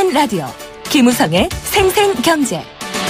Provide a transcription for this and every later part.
보는 라디오 김우성의 생생경제.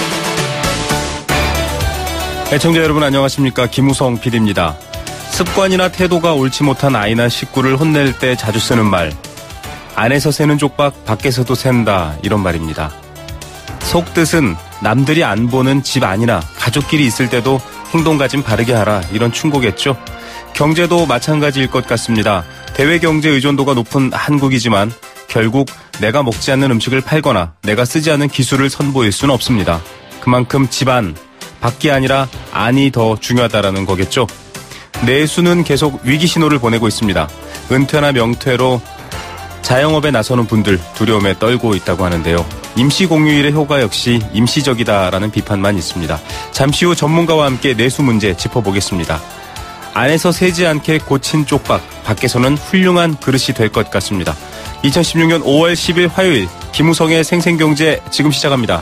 애청자 여러분 안녕하십니까. 김우성 PD입니다. 습관이나 태도가 옳지 못한 아이나 식구를 혼낼 때 자주 쓰는 말, 안에서 새는 족박 밖에서도 샌다, 이런 말입니다. 속뜻은 남들이 안 보는 집 안이나 가족끼리 있을 때도 행동과 좀 바르게 하라, 이런 충고겠죠. 경제도 마찬가지일 것 같습니다. 대외 경제 의존도가 높은 한국이지만 결국 내가 먹지 않는 음식을 팔거나 내가 쓰지 않는 기술을 선보일 수는 없습니다. 그만큼 집안, 밖이 아니라 안이 더 중요하다라는 거겠죠. 내수는 계속 위기 신호를 보내고 있습니다. 은퇴나 명퇴로 자영업에 나서는 분들 두려움에 떨고 있다고 하는데요. 임시공휴일의 효과 역시 임시적이다라는 비판만 있습니다. 잠시 후 전문가와 함께 내수 문제 짚어보겠습니다. 안에서 새지 않게 고친 쪽박, 밖에서는 훌륭한 그릇이 될 것 같습니다. 2016년 5월 10일 화요일 김우성의 생생경제 지금 시작합니다.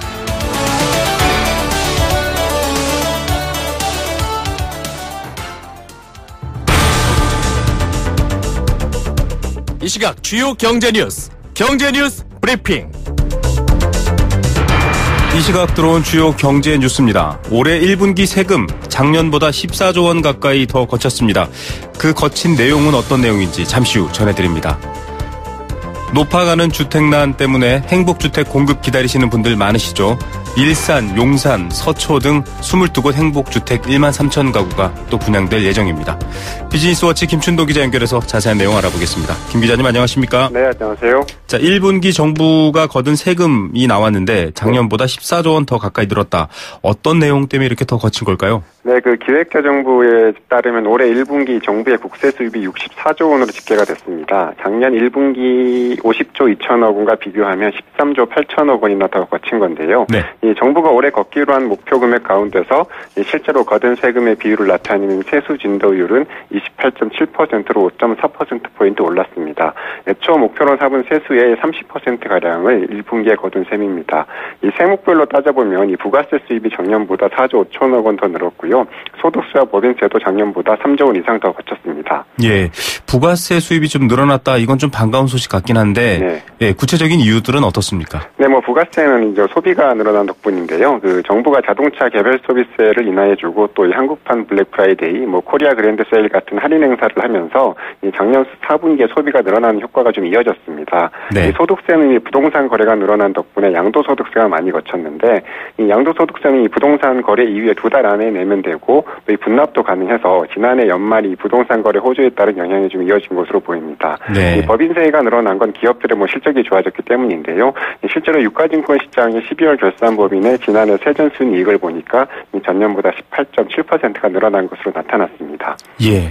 이 시각 주요 경제 뉴스 브리핑. 이 시각 들어온 주요 경제 뉴스입니다. 올해 1분기 세금 작년보다 14조 원 가까이 더 거쳤습니다. 그 거친 내용은 어떤 내용인지 잠시 후 전해드립니다. 높아가는 주택난 때문에 행복주택 공급 기다리시는 분들 많으시죠. 일산, 용산, 서초 등 22곳 행복주택 1만 3천 가구가 또 분양될 예정입니다. 비즈니스워치 김춘도 기자 연결해서 자세한 내용 알아보겠습니다. 김 기자님 안녕하십니까? 네, 안녕하세요. 자, 1분기 정부가 거둔 세금이 나왔는데 작년보다 14조 원 더 가까이 늘었다. 어떤 내용 때문에 이렇게 더 거친 걸까요? 네, 기획재정부에 따르면 올해 1분기 정부의 국세 수입이 64조 원으로 집계가 됐습니다. 작년 1분기 50조 2천억 원과 비교하면 13조 8천억 원이나 더 거친 건데요. 네. 이 정부가 올해 걷기로 한 목표 금액 가운데서 실제로 거둔 세금의 비율을 나타내는 세수 진도율은 28.7%로 5.4%포인트 올랐습니다. 애초 목표로 삼은 세수의 30%가량을 1분기에 거둔 셈입니다. 이 세목별로 따져보면 이 부가세 수입이 작년보다 4조 5천억 원 더 늘었고요. 소득세와 법인세도 작년보다 3조 원 이상 더 거쳤습니다. 예, 부가세 수입이 좀 늘어났다. 이건 좀 반가운 소식 같긴 한데, 네. 예, 구체적인 이유들은 어떻습니까? 네, 부가세는 이제 소비가 늘어난 덕분인데요. 정부가 자동차 개별 소비세를 인하해주고 또 이 한국판 블랙 프라이데이, 코리아 그랜드 세일 같은 할인 행사를 하면서 이 작년 4분기에 소비가 늘어나는 효과가 좀 이어졌습니다. 네. 이 소득세는 이 부동산 거래가 늘어난 덕분에 양도소득세가 많이 거쳤는데, 이 양도소득세는 이 부동산 거래 이후에 2달 안에 내면 되고 또 이 분납도 가능해서 지난해 연말이 부동산 거래 호조에 따른 영향이 좀 이어진 것으로 보입니다. 네. 이 법인세가 늘어난 건 기업들의 실적이 좋아졌기 때문인데요. 실제로 유가증권 시장의 12월 결산 법인의 지난해 세전 순이익을 보니까 전년보다 18.7%가 늘어난 것으로 나타났습니다. 예,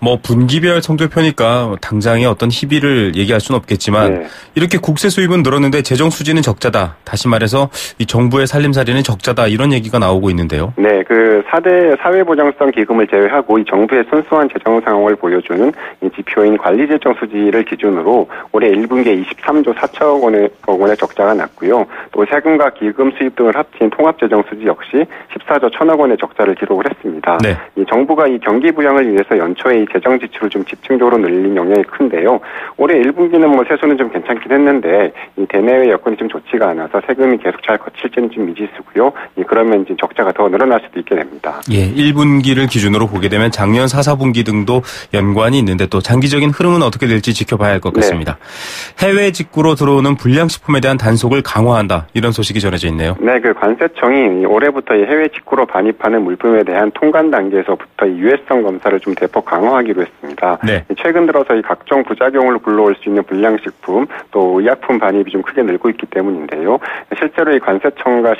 분기별 성적표니까 당장의 어떤 희비를 얘기할 수는 없겠지만 네. 이렇게 국세 수입은 늘었는데 재정 수지는 적자다. 다시 말해서 이 정부의 살림살이는 적자다. 이런 얘기가 나오고 있는데요. 네, 4대 사회보장성 기금을 제외하고 이 정부의 순수한 재정 상황을 보여주는 이 지표인 관리재정 수지를 기준으로 올해 1분기에 23조 4천억 원의 적자가 났고요. 또 세금과 기금 수입 등을 합친 통합재정 수지 역시 14조 1천억 원의 적자를 기록을 했습니다. 네. 이 정부가 이 경기 부양을 위해서 연초에 이 재정 지출을 좀 집중적으로 늘린 영향이 큰데요. 올해 1분기는 세수는 좀 괜찮긴 했는데 이 대내외 여건이 좀 좋지가 않아서 세금이 계속 잘 거칠지는 좀 미지수고요. 그러면 이제 적자가 더 늘어날 수도 있게 됩니다. 예, 1분기를 기준으로 보게 되면 작년 4, 4분기 등도 연관이 있는데 또 장기적인 흐름은 어떻게 될지 지켜봐야 할 것 같습니다. 네. 해외 직구로 들어오는 불량식품에 대한 단속을 강화한다. 이런 소식이 전해져 있네요. 네, 관세청이 올해부터 이 해외 직구로 반입하는 물품에 대한 통관 단계에서부터 이 유해성 검사를 좀 대폭 강화하기로 했습니다. 네. 최근 들어서 이 각종 부작용을 불러올 수 있는 불량식품 또 의약품 반입이 좀 크게 늘고 있기 때문인데요. 실제로 이 관세청과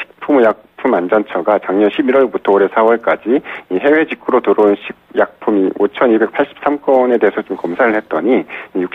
식품안전처가 작년 11월부터 올해 4월까지 이 해외 직구로 들어온 약품이 5,283건에 대해서 좀 검사를 했더니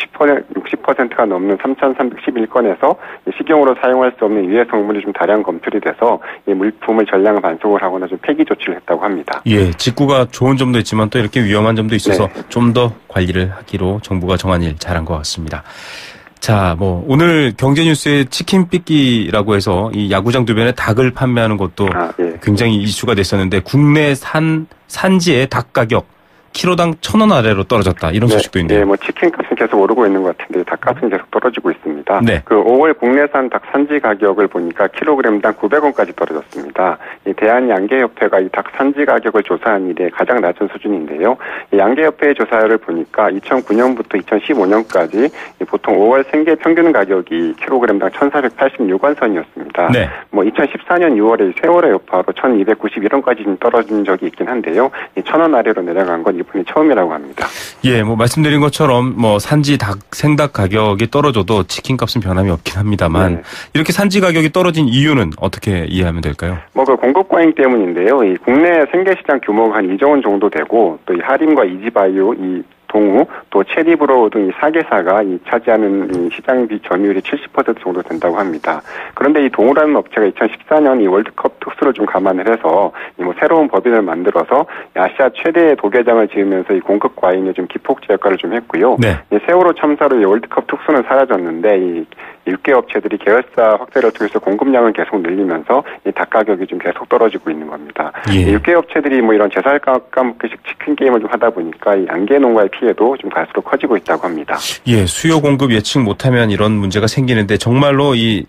60%가 넘는 3,311건에서 식용으로 사용할 수 없는 유해 성분이 좀 다량 검출이 돼서 이 물품을 전량 반송을 하거나 좀 폐기 조치를 했다고 합니다. 예, 직구가 좋은 점도 있지만 또 이렇게 위험한 점도 있어서 네. 좀 더 관리를 하기로 정부가 정한 일 잘한 것 같습니다. 자, 오늘 경제뉴스에 치킨 삐끼라고 해서 이 야구장 주변에 닭을 판매하는 것도 예. 굉장히 이슈가 됐었는데 국내 산지의 닭 가격 키로당 1,000원 아래로 떨어졌다. 이런 소식도 있네요. 네, 뭐 치킨값은 계속 오르고 있는 것 같은데 닭값은 계속 떨어지고 있습니다. 네. 그 5월 국내산 닭 산지 가격을 보니까 킬로그램당 900원까지 떨어졌습니다. 이 대한양계협회가 이 닭 산지 가격을 조사한 이래 가장 낮은 수준인데요. 이 양계협회의 조사를 보니까 2009년부터 2015년까지 보통 5월 생계 평균 가격이 킬로그램당 1,486원 선이었습니다. 네. 뭐 2014년 6월에 세월의 여파로 1,291원까지 떨어진 적이 있긴 한데요. 이 1,000원 아래로 내려간 건 이번이 처음이라고 합니다. 예, 뭐 말씀드린 것처럼 뭐 산지 닭 생닭 가격이 떨어져도 치킨값은 변함이 없긴 합니다만 네. 이렇게 산지 가격이 떨어진 이유는 어떻게 이해하면 될까요? 뭐 그 공급 과잉 때문인데요. 이 국내 생계 시장 규모가 한 2조 원 정도 되고 또 이 하림과 이지바이오, 이 동우, 또 체리브로우 등 이 4개사가 이 차지하는 이 시장비 점유율이 70% 정도 된다고 합니다. 그런데 이 동우라는 업체가 2014년 이 월드컵 특수를 좀 감안을 해서 이 뭐 새로운 법인을 만들어서 아시아 최대의 도개장을 지으면서 이 공급 과잉에 좀 기폭제 역할을 좀 했고요. 네. 이 세월호 참사로 이 월드컵 특수는 사라졌는데 이 6개 업체들이 계열사 확대를 통해서 공급량을 계속 늘리면서 이 닭 가격이 좀 계속 떨어지고 있는 겁니다. 예. 6개 업체들이 뭐 이런 제살 까먹기식 치킨 게임을 좀 하다 보니까 이 양계 농가의 피해도 좀 갈수록 커지고 있다고 합니다. 예, 수요 공급 예측 못하면 이런 문제가 생기는데 정말로 이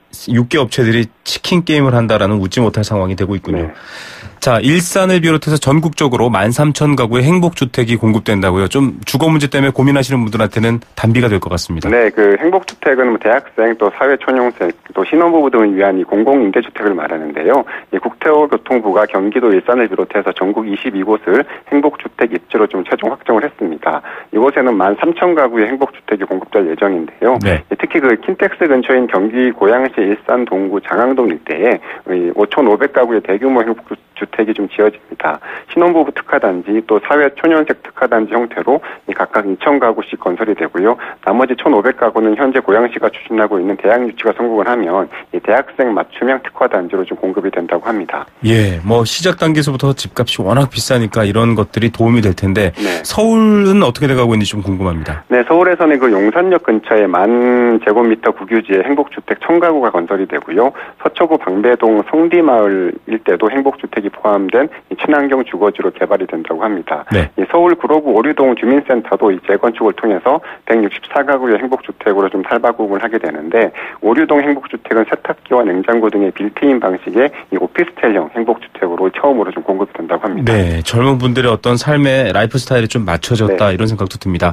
6개 업체들이 치킨 게임을 한다라는 웃지 못할 상황이 되고 있군요. 네. 자, 일산을 비롯해서 전국적으로 13,000가구의 행복주택이 공급된다고요. 좀 주거 문제 때문에 고민하시는 분들한테는 단비가 될 것 같습니다. 네, 그 행복주택은 뭐 대학생 또 사회초년생 또 신혼부부 등을 위한 이 공공임대주택을 말하는데요. 이 국토교통부가 경기도 일산을 비롯해서 전국 22곳을 행복주택 입지로 좀 최종 확정을 했습니다. 이곳에는 13,000가구의 행복주택이 공급될 예정인데요. 네. 특히 그 킨텍스 근처인 경기 고양시 일산 동구 장항동 일대에 5,500가구의 대규모 행복주택이 좀 지어집니다. 신혼부부 특화단지 또 사회초년생 특화단지 형태로 각각 2,000가구씩 건설이 되고요. 나머지 1,500가구는 현재 고양시가 추진하고 있는 대학유치가 성공을 하면 이 대학생 맞춤형 특화단지로 좀 공급이 된다고 합니다. 예, 뭐 시작 단계에서부터 집값이 워낙 비싸니까 이런 것들이 도움이 될 텐데 네. 서울은 어떻게 돼가고 있는지 좀 궁금합니다. 네, 서울에서는 그 용산역 근처에 10,000제곱미터 국유지에 행복주택 1,000가구가 건설이 되고요. 서초구 방배동 성디마을 일대도 행복주택이 포함된 이 친환경 주거지로 개발이 된다고 합니다. 네. 이 서울 구로구 오류동 주민센터도 이 재건축을 통해서 164가구의 행복주택으로 좀 탈바꿈을 하게 되는데 오류동 행복주택은 세탁기와 냉장고 등의 빌트인 방식의 이 오피스텔형 행복주택으로 처음으로 좀 공급이 된다고 합니다. 네, 젊은 분들의 어떤 삶의 라이프 스타일이 좀 맞춰졌다 네. 이런 생각도 듭니다.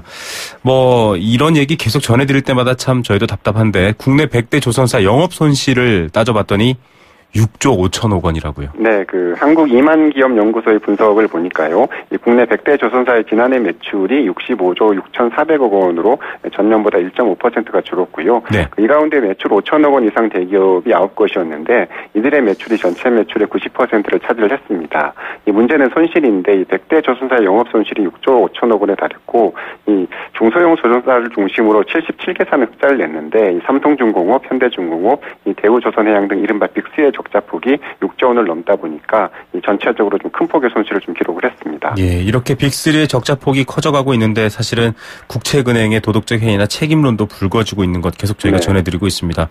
뭐 이런 얘기 계속 전해드릴 때마다 참 저희도 답답한데 국내 100대 조선사 영업 손실을 따져봤더니 6조 5천억 원이라고요. 네, 그 한국 2만 기업 연구소의 분석을 보니까요. 이 국내 100대 조선사의 지난해 매출이 65조 6,400억 원으로 전년보다 1.5%가 줄었고요. 네. 이 가운데 매출 5천억 원 이상 대기업이 9곳이었는데 이들의 매출이 전체 매출의 90%를 차지를 했습니다. 이 문제는 손실인데 이 100대 조선사의 영업 손실이 6조 5천억 원에 달했고 이 중소형 조선사를 중심으로 77개사는 흑자를 냈는데 이 삼성중공업, 현대중공업, 이 대우조선해양 등 이른바 빅스의 적자폭이 6조 원을 넘다 보니까 이 전체적으로 좀 큰 폭의 손실을 좀 기록을 했습니다. 예, 이렇게 빅3의 적자폭이 커져가고 있는데 사실은 국채은행의 도덕적 해이나 책임론도 불거지고 있는 것 계속 저희가 네. 전해드리고 있습니다.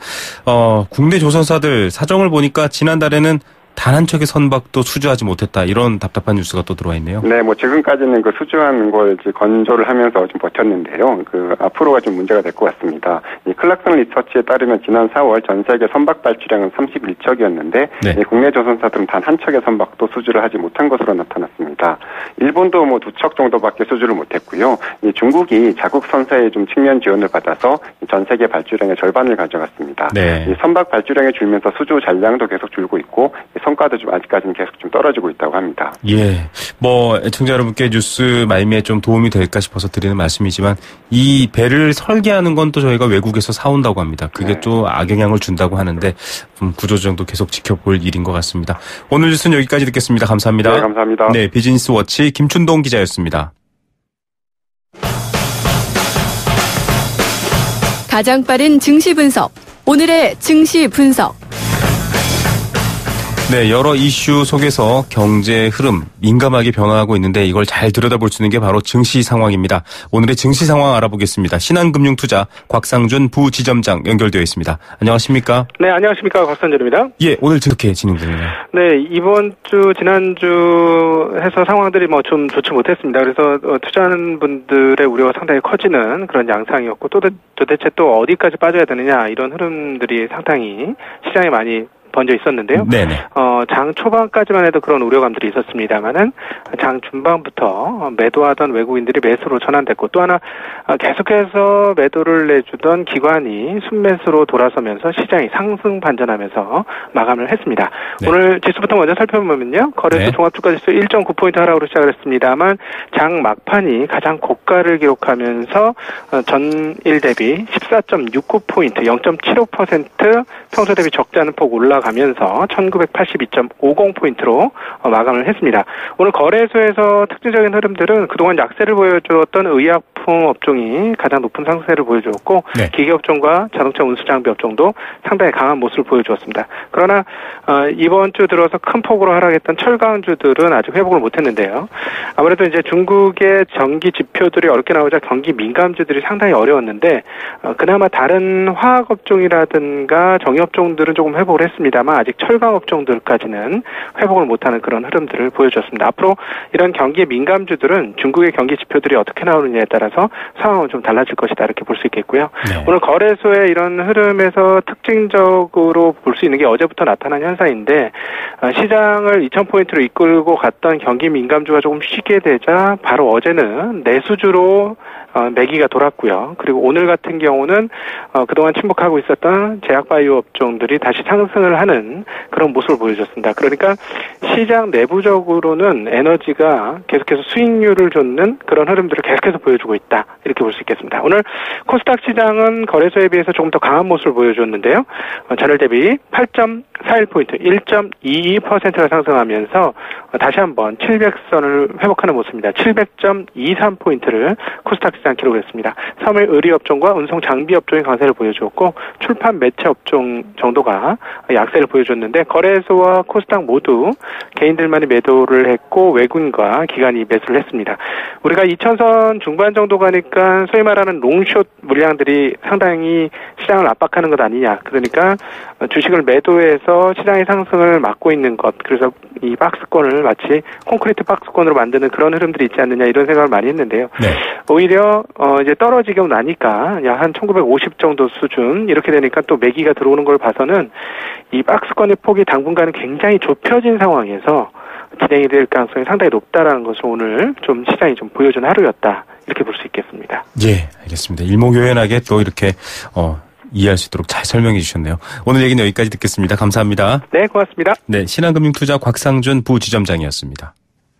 국내 조선사들 사정을 보니까 지난달에는 단 한 척의 선박도 수주하지 못했다 이런 답답한 뉴스가 또 들어와 있네요. 네, 뭐 지금까지는 그 수주하는 걸 이제 건조를 하면서 좀 버텼는데요. 그 앞으로가 좀 문제가 될 것 같습니다. 이 클락슨 리서치에 따르면 지난 4월 전 세계 선박 발주량은 31척이었는데 네. 국내 조선사들은 단 한 척의 선박도 수주를 하지 못한 것으로 나타났습니다. 일본도 뭐 2척 정도밖에 수주를 못했고요. 이 중국이 자국 선사의 좀 측면 지원을 받아서 전 세계 발주량의 절반을 가져갔습니다. 네. 이 선박 발주량이 줄면서 수주 잔량도 계속 줄고 있고 성과도 좀 아직까지는 계속 좀 떨어지고 있다고 합니다. 예, 뭐 애청자 여러분께 뉴스 말미에 좀 도움이 될까 싶어서 드리는 말씀이지만 이 배를 설계하는 건 또 저희가 외국에서 사온다고 합니다. 그게 네. 또 악영향을 준다고 하는데 구조조정도 계속 지켜볼 일인 것 같습니다. 오늘 뉴스는 여기까지 듣겠습니다. 감사합니다. 네, 감사합니다. 네, 비즈니스 워치 김춘동 기자였습니다. 가장 빠른 증시 분석. 오늘의 증시 분석. 네, 여러 이슈 속에서 경제 흐름 민감하게 변화하고 있는데 이걸 잘 들여다볼 수 있는 게 바로 증시 상황입니다. 오늘의 증시 상황 알아보겠습니다. 신한금융투자 곽상준 부지점장 연결되어 있습니다. 안녕하십니까? 네, 안녕하십니까. 곽상준입니다. 예, 오늘 저렇게 진행되네요. 네, 이번 주, 지난주 해서 상황들이 좀 좋지 못했습니다. 그래서 투자하는 분들의 우려가 상당히 커지는 그런 양상이었고 도대체 또 어디까지 빠져야 되느냐 이런 흐름들이 상당히 시장에 많이 번져 있었는데요. 네네. 장 초반까지만 해도 그런 우려감들이 있었습니다만은 장 중반부터 매도하던 외국인들이 매수로 전환됐고 또 하나 계속해서 매도를 내주던 기관이 순매수로 돌아서면서 시장이 상승 반전하면서 마감을 했습니다. 네. 오늘 지수부터 먼저 살펴보면요. 거래소 종합주가지수 1.9포인트 하락으로 시작을 했습니다만 장 막판이 가장 고가를 기록하면서 전일 대비 14.69포인트 0.75% 평소 대비 적지 않은 폭 올라가면서 1982.50포인트로 마감을 했습니다. 오늘 거래소에서 특징적인 흐름들은 그동안 약세를 보여주었던 의약품 업종이 가장 높은 상승세를 보여주었고 네. 기계업종과 자동차 운수장비 업종도 상당히 강한 모습을 보여주었습니다. 그러나 이번 주 들어서 큰 폭으로 하락했던 철강주들은 아직 회복을 못했는데요. 아무래도 이제 중국의 경기 지표들이 어렵게 나오자 경기 민감주들이 상당히 어려웠는데 그나마 다른 화학업종이라든가 정유업종들은 조금 회복을 했습니다만 아직 철강업종들까지는 회복을 못하는 그런 흐름들을 보여줬습니다. 앞으로 이런 경기의 민감주들은 중국의 경기 지표들이 어떻게 나오느냐에 따라서 상황은 좀 달라질 것이다 이렇게 볼 수 있겠고요. 네. 오늘 거래소의 이런 흐름에서 특징적으로 볼 수 있는 게 어제부터 나타난 현상인데 시장을 2000포인트로 이끌고 갔던 경기 민감주가 조금 쉬게 되자 바로 어제는 내수주로 매기가 돌았고요. 그리고 오늘 같은 경우는 그동안 침묵하고 있었던 제약바이오 업종들이 다시 상승을 하는 그런 모습을 보여줬습니다. 그러니까 시장 내부적으로는 에너지가 계속해서 수익률을 줬는 그런 흐름들을 계속해서 보여주고 있다. 이렇게 볼 수 있겠습니다. 오늘 코스닥 시장은 거래소에 비해서 조금 더 강한 모습을 보여줬는데요. 전일 대비 8.41포인트, 1.22%가 상승하면서 다시 한번 700선을 회복하는 모습입니다. 700.23포인트를 코스닥 시장 기록했습니다. 3일 의류업종과 운송 장비업종이 강세를 보여주었고 출판 매체업종 정도가 약세를 보여줬는데 거래소와 코스닥 모두 개인들만이 매도를 했고 외국인과 기관이 매수를 했습니다. 우리가 2000선 중반 정도 가니까 소위 말하는 롱숏 물량들이 상당히 시장을 압박하는 것 아니냐. 그러니까 주식을 매도해서 시장의 상승을 막고 있는 것. 그래서 이 박스권을 마치 콘크리트 박스권으로 만드는 그런 흐름들이 있지 않느냐 이런 생각을 많이 했는데요. 네. 오히려 이제 떨어지고 나니까 약 한 1950 정도 수준 이렇게 되니까 또 매기가 들어오는 걸 봐서는 이 박스권의 폭이 당분간은 굉장히 좁혀진 상황에서 진행이 될 가능성이 상당히 높다라는 것을 오늘 좀 시장이 좀 보여준 하루였다 이렇게 볼 수 있겠습니다. 예, 알겠습니다. 일목요연하게 또 이렇게 이해할 수 있도록 잘 설명해 주셨네요. 오늘 얘기는 여기까지 듣겠습니다. 감사합니다. 네, 고맙습니다. 네, 신한금융투자 곽상준 부지점장이었습니다.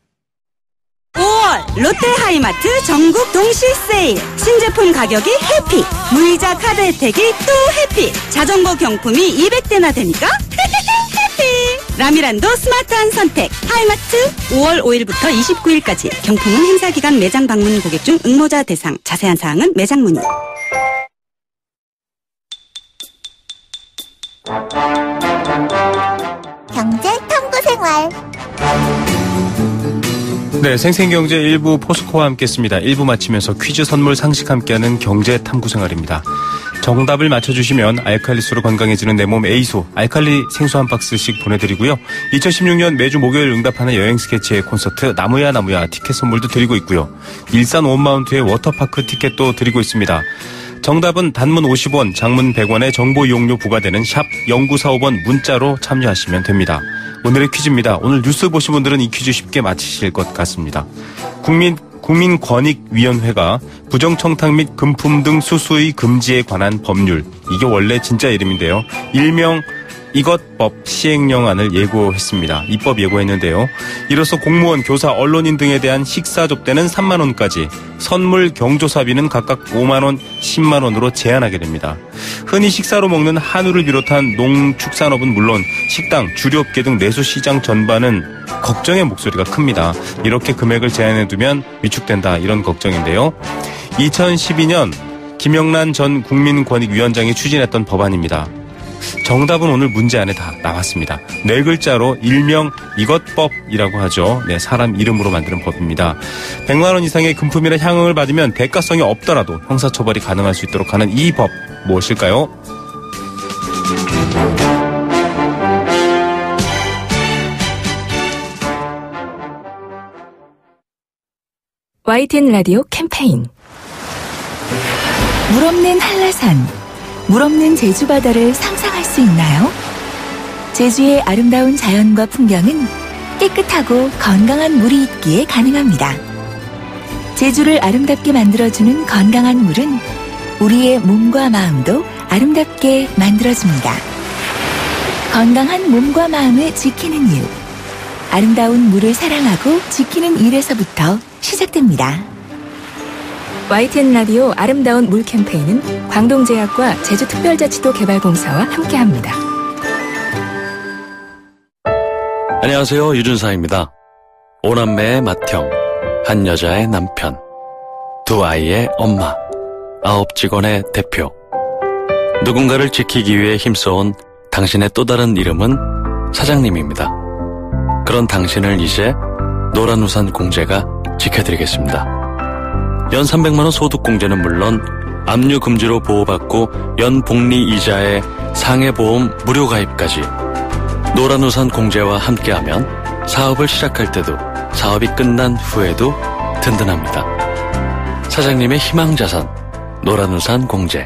5월 롯데하이마트 전국 동시 세일. 신제품 가격이 해피. 무이자 카드 혜택이 또 해피. 자전거 경품이 200대나 되니까 해피. 라미란도 스마트한 선택. 하이마트 5월 5일부터 29일까지. 경품은 행사기간 매장 방문 고객 중 응모자 대상. 자세한 사항은 매장 문의. 경제 탐구 생활. 네, 생생경제 1부 포스코와 함께했습니다. 1부 마치면서 퀴즈 선물 상식 함께하는 경제 탐구 생활입니다. 정답을 맞춰주시면 알칼리수로 건강해지는 내 몸 에이소 알칼리 생수 한 박스씩 보내드리고요. 2016년 매주 목요일 응답하는 여행 스케치의 콘서트 나무야 티켓 선물도 드리고 있고요. 일산 원마운트의 워터파크 티켓도 드리고 있습니다. 정답은 단문 50원, 장문 100원의 정보 이용료 부과되는 샵 0945번 문자로 참여하시면 됩니다. 오늘의 퀴즈입니다. 오늘 뉴스 보신 분들은 이 퀴즈 쉽게 맞히실 것 같습니다. 국민권익위원회가 부정청탁 및 금품 등 수수의 금지에 관한 법률, 이게 원래 진짜 이름인데요. 일명 이것법 시행령안을 예고했습니다. 입법 예고했는데요. 이로써 공무원, 교사, 언론인 등에 대한 식사 접대는 3만 원까지, 선물, 경조사비는 각각 5만 원, 10만 원으로 제한하게 됩니다. 흔히 식사로 먹는 한우를 비롯한 농축산업은 물론 식당, 주류업계 등 내수시장 전반은 걱정의 목소리가 큽니다. 이렇게 금액을 제한해두면 위축된다, 이런 걱정인데요. 2012년 김영란 전 국민권익위원장이 추진했던 법안입니다. 정답은 오늘 문제 안에 다 나왔습니다. 4글자로 일명 이것법이라고 하죠. 네, 사람 이름으로 만드는 법입니다. 100만 원 이상의 금품이나 향응을 받으면 대가성이 없더라도 형사처벌이 가능할 수 있도록 하는 이 법 무엇일까요? YTN 라디오 캠페인 물 없는 한라산, 물 없는 제주 바다를 상상할 수 있나요? 제주의 아름다운 자연과 풍경은 깨끗하고 건강한 물이 있기에 가능합니다. 제주를 아름답게 만들어주는 건강한 물은 우리의 몸과 마음도 아름답게 만들어줍니다. 건강한 몸과 마음을 지키는 일, 아름다운 물을 사랑하고 지키는 일에서부터 시작됩니다. YTN 라디오 아름다운 물 캠페인은 광동제약과 제주특별자치도 개발공사와 함께합니다. 안녕하세요. 유준상입니다. 5남매의 맏형, 한 여자의 남편, 2아이의 엄마, 9직원의 대표. 누군가를 지키기 위해 힘써온 당신의 또 다른 이름은 사장님입니다. 그런 당신을 이제 노란우산 공제가 지켜드리겠습니다. 연 300만원 소득공제는 물론 압류 금지로 보호받고 연 복리 이자에 상해보험 무료 가입까지 노란우산 공제와 함께하면 사업을 시작할 때도 사업이 끝난 후에도 든든합니다. 사장님의 희망자산 노란우산 공제.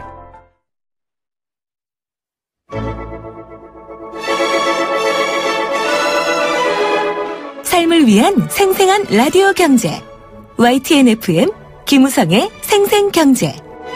삶을 위한 생생한 라디오 경제 YTN FM 김우성의 생생경제.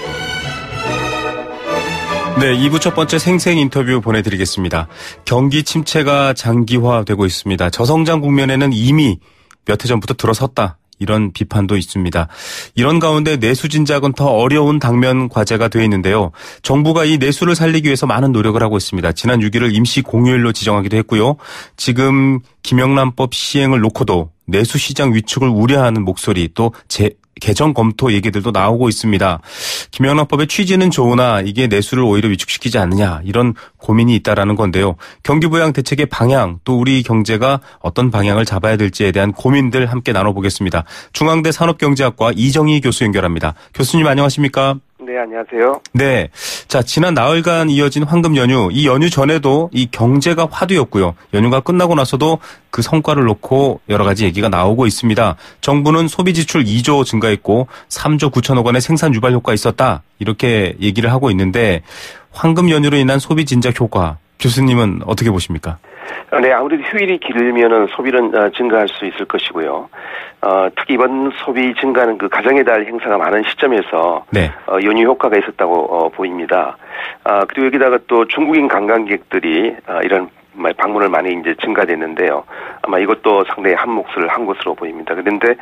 네, 2부 첫 번째 생생 인터뷰 보내드리겠습니다. 경기 침체가 장기화되고 있습니다. 저성장 국면에는 이미 몇 해 전부터 들어섰다. 이런 비판도 있습니다. 이런 가운데 내수 진작은 더 어려운 당면 과제가 되어 있는데요. 정부가 이 내수를 살리기 위해서 많은 노력을 하고 있습니다. 지난 6일을 임시 공휴일로 지정하기도 했고요. 지금 김영란법 시행을 놓고도 내수 시장 위축을 우려하는 목소리 또 개정 검토 얘기들도 나오고 있습니다. 김영란법의 취지는 좋으나 이게 내수를 오히려 위축시키지 않느냐 이런 고민이 있다라는 건데요. 경기부양 대책의 방향 또 우리 경제가 어떤 방향을 잡아야 될지에 대한 고민들 함께 나눠보겠습니다. 중앙대 산업경제학과 이정희 교수 연결합니다. 교수님 안녕하십니까? 네, 안녕하세요. 네. 자, 지난 나흘간 이어진 황금 연휴, 이 연휴 전에도 이 경제가 화두였고요. 연휴가 끝나고 나서도 그 성과를 놓고 여러 가지 얘기가 나오고 있습니다. 정부는 소비 지출 2조 증가했고 3조 9천억 원의 생산 유발 효과 있었다. 이렇게 얘기를 하고 있는데 황금 연휴로 인한 소비 진작 효과, 교수님은 어떻게 보십니까? 네, 아무래도 휴일이 길면은 소비는 증가할 수 있을 것이고요. 특히 이번 소비 증가는 그 가정의 달 행사가 많은 시점에서 네. 연휴 효과가 있었다고 보입니다. 그리고 여기다가 또 중국인 관광객들이 이런 방문을 많이 이제 증가됐는데요. 아마 이것도 상당히 한 몫을 한 것으로 보입니다. 그런데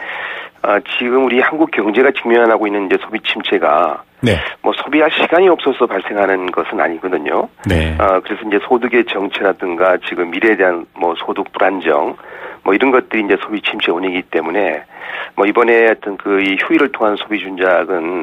지금 우리 한국 경제가 직면하고 있는 이제 소비 침체가 네. 뭐 소비할 시간이 없어서 발생하는 것은 아니거든요. 네. 그래서 이제 소득의 정체라든가 지금 미래에 대한 뭐 소득 불안정 뭐 이런 것들이 이제 소비 침체 원인이기 때문에 뭐 이번에 어떤 그 이 휴일을 통한 소비 준작은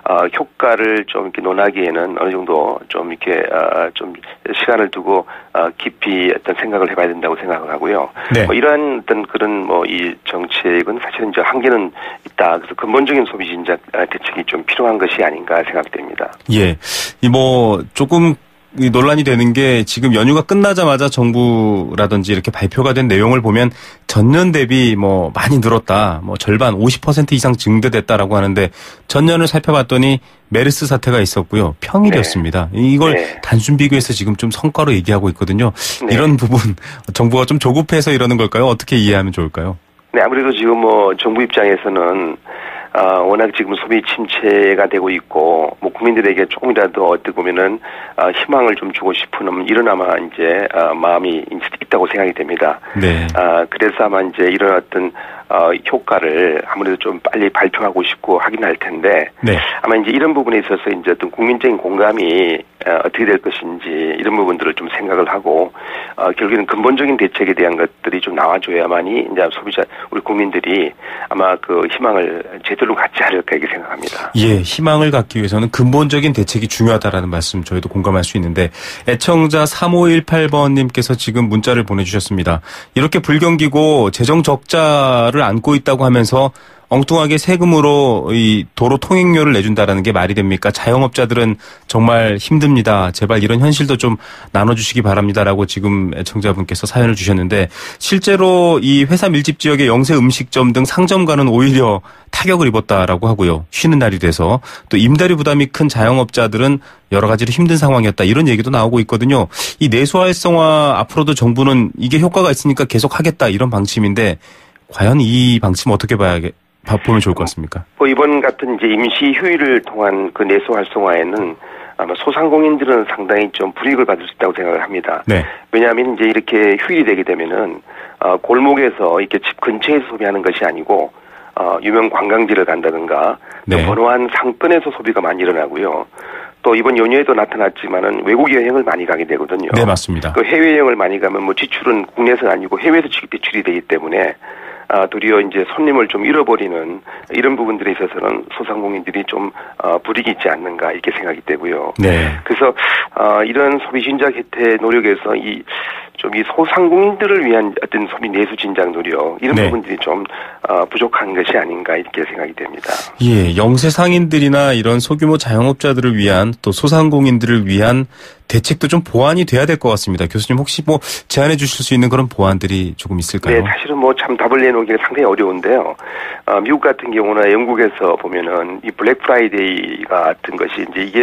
효과를 좀 이렇게 논하기에는 어느 정도 좀 이렇게 좀 시간을 두고 깊이 어떤 생각을 해봐야 된다고 생각을 하고요. 네. 뭐 이러한 어떤 그런 뭐 이 정책은 사실은 이제 한계는 있다. 그래서 근본적인 소비 진작 대책이 좀 필요한 것이 아닌가 생각됩니다. 예, 이 뭐 조금 논란이 되는 게 지금 연휴가 끝나자마자 정부라든지 이렇게 발표가 된 내용을 보면 전년 대비 뭐 많이 늘었다. 뭐 절반 50% 이상 증대됐다라고 하는데 전년을 살펴봤더니 메르스 사태가 있었고요. 평일이었습니다. 네. 이걸 네. 단순 비교해서 지금 좀 성과로 얘기하고 있거든요. 네. 이런 부분 정부가 좀 조급해서 이러는 걸까요? 어떻게 이해하면 좋을까요? 네, 아무래도 지금 뭐 정부 입장에서는 워낙 지금 소비 침체가 되고 있고, 뭐 국민들에게 조금이라도 어떻게 보면은, 희망을 좀 주고 싶은 이런 아마 이제, 마음이 있다고 생각이 됩니다. 네. 그래서 아마 이제 이런 어떤, 효과를 아무래도 좀 빨리 발표하고 싶고 하긴 할 텐데 네. 아마 이제 이런 부분에 있어서 이제 어떤 국민적인 공감이 어떻게 될 것인지 이런 부분들을 좀 생각을 하고 결국에는 근본적인 대책에 대한 것들이 좀 나와줘야만이 이제 소비자 우리 국민들이 아마 그 희망을 제대로 갖지 않을까 이렇게 생각합니다. 예, 희망을 갖기 위해서는 근본적인 대책이 중요하다라는 말씀 저희도 공감할 수 있는데 애청자 3518번님께서 지금 문자를 보내주셨습니다. 이렇게 불경기고 재정 적자를 안고 있다고 하면서 엉뚱하게 세금으로 이 도로 통행료를 내준다라는 게 말이 됩니까? 자영업자들은 정말 힘듭니다. 제발 이런 현실도 좀 나눠주시기 바랍니다라고 지금 애청자분께서 사연을 주셨는데 실제로 이 회사 밀집 지역의 영세 음식점 등 상점가는 오히려 타격을 입었다라고 하고요. 쉬는 날이 돼서 또 임대료 부담이 큰 자영업자들은 여러 가지로 힘든 상황이었다. 이런 얘기도 나오고 있거든요. 이 내수 활성화 앞으로도 정부는 이게 효과가 있으니까 계속 하겠다 이런 방침인데 과연 이 방침 어떻게 보면 좋을 것 같습니까? 이번 같은 이제 임시 휴일을 통한 그 내수 활성화에는 아마 소상공인들은 상당히 좀 불이익을 받을 수 있다고 생각을 합니다. 네. 왜냐하면 이제 이렇게 휴일이 되게 되면은 골목에서 이렇게 집 근처에서 소비하는 것이 아니고 유명 관광지를 간다든가 네. 번화한 상권에서 소비가 많이 일어나고요. 또 이번 연휴에도 나타났지만은 외국 여행을 많이 가게 되거든요. 네, 맞습니다. 그 해외 여행을 많이 가면 뭐 지출은 국내에서 아니고 해외에서 지출이 되기 때문에 도리어 이제 손님을 좀 잃어버리는 이런 부분들에 있어서는 소상공인들이 좀 불이익이 있지 않는가 이렇게 생각이 되고요. 네. 그래서 이런 소비 진작 혜택 노력에서 이 소상공인들을 위한 어떤 소비 내수 진작 노력 이런 네. 부분들이 좀 부족한 것이 아닌가 이렇게 생각이 됩니다. 예, 영세 상인들이나 이런 소규모 자영업자들을 위한 또 소상공인들을 위한 대책도 좀 보완이 돼야 될 것 같습니다. 교수님 혹시 뭐 제안해 주실 수 있는 그런 보완들이 조금 있을까요? 네, 사실은 뭐 참 답을 내놓기가 상당히 어려운데요. 미국 같은 경우나 영국에서 보면은 이 블랙 프라이데이 같은 것이 이제 이게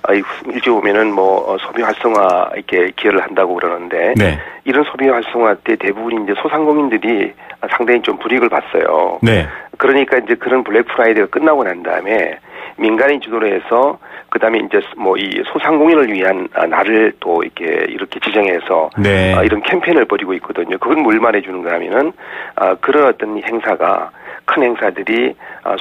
일찍 보면은 뭐 소비 활성화 이렇게 기여를 한다고 그러는데 네. 이런 소비 활성화 때 대부분 이제 소상공인들이 상당히 좀 불이익을 봤어요. 네. 그러니까 이제 그런 블랙 프라이데이가 끝나고 난 다음에 민간이 주도를 해서 그다음에 이제 뭐 이 소상공인을 위한 날을 또 이렇게 지정해서 네. 이런 캠페인을 벌이고 있거든요. 그건 뭘 말해주는 거냐면은 그런 어떤 행사가 큰 행사들이